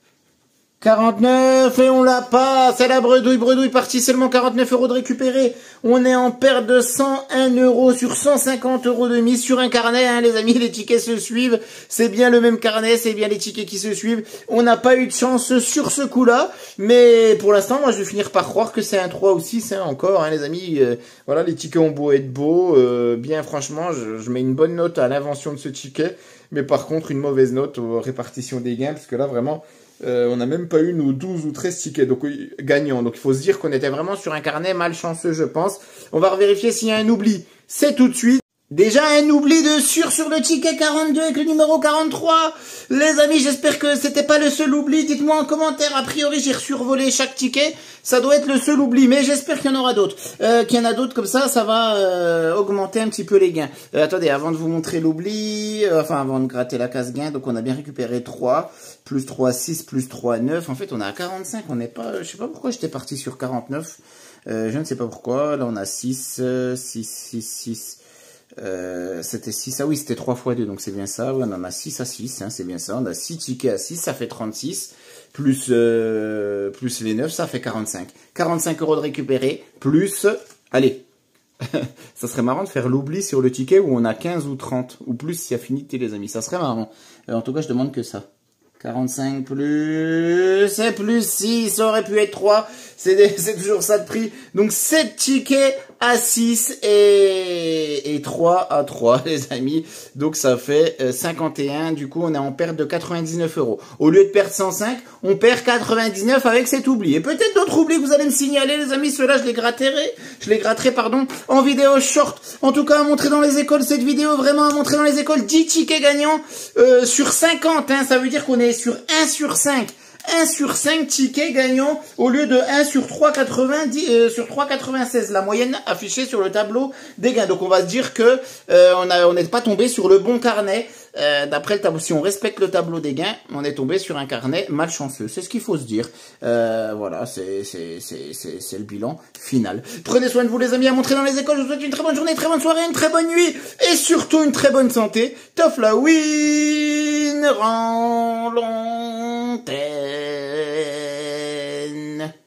A: 49 et on l'a pas. C'est la bredouille partie, seulement 49 € de récupérer. On est en perte de 101 € sur 150 € de mise sur un carnet, hein, les amis. Les tickets se suivent. C'est bien le même carnet, c'est bien les tickets qui se suivent. On n'a pas eu de chance sur ce coup-là. Mais pour l'instant, moi, je vais finir par croire que c'est un 3 ou 6, hein, encore, hein, les amis. Voilà, les tickets ont beau être beaux. Bien, franchement, je mets une bonne note à l'invention de ce ticket. Mais par contre, une mauvaise note aux répartitions des gains. Parce que là, vraiment... on n'a même pas eu nos 12 ou 13 tickets donc gagnants. Donc il faut se dire qu'on était vraiment sur un carnet malchanceux, je pense. On va revérifier s'il y a un oubli. C'est tout de suite. Déjà un oubli de sur le ticket 42 avec le numéro 43. Les amis, j'espère que c'était pas le seul oubli. Dites-moi en commentaire. A priori, j'ai survolé chaque ticket. Ça doit être le seul oubli, mais j'espère qu'il y en aura d'autres. Qu'il y en a d'autres comme ça, ça va augmenter un petit peu les gains. Attendez, avant de vous montrer l'oubli, enfin avant de gratter la case gain, donc on a bien récupéré 3, plus 3, 6, plus 3, 9. En fait, on est à 45. On n'est pas, je sais pas pourquoi j'étais parti sur 49. Je ne sais pas pourquoi. Là, on a 6, 6, 6, 6. C'était 6, ah oui, c'était 3 x 2, donc c'est bien ça. Ouais, on en a 6 à 6, hein, c'est bien ça. On a 6 tickets à 6, ça fait 36. Plus les 9, ça fait 45. 45 € de récupérer, plus... Allez, ça serait marrant de faire l'oubli sur le ticket où on a 15 ou 30, ou plus si affinité, les amis. Ça serait marrant. En tout cas, je demande que ça. 45 plus 6, ça aurait pu être 3. C'est toujours ça de prix. Donc 7 tickets à 6 et 3 à 3, les amis. Donc ça fait 51. Du coup, on est en perte de 99 €. Au lieu de perdre 105, on perd 99 avec cet oubli. Et peut-être d'autres oublis que vous allez me signaler, les amis. Ceux-là, je les gratterai, pardon, en vidéo short. En tout cas, à montrer dans les écoles cette vidéo, vraiment à montrer dans les écoles 10 tickets gagnants sur 50. Hein, ça veut dire qu'on est sur 1 sur 5. 1 sur 5 tickets gagnants au lieu de 1 sur 3,90 sur 3,96 la moyenne affichée sur le tableau des gains. Donc on va se dire que on n'est pas tombé sur le bon carnet. D'après le tableau, si on respecte le tableau des gains, on est tombé sur un carnet malchanceux. C'est ce qu'il faut se dire. Voilà, c'est le bilan final. Prenez soin de vous, les amis, à montrer dans les écoles. Je vous souhaite une très bonne journée, une très bonne soirée, une très bonne nuit et surtout une très bonne santé. Tof la win, rend long terme.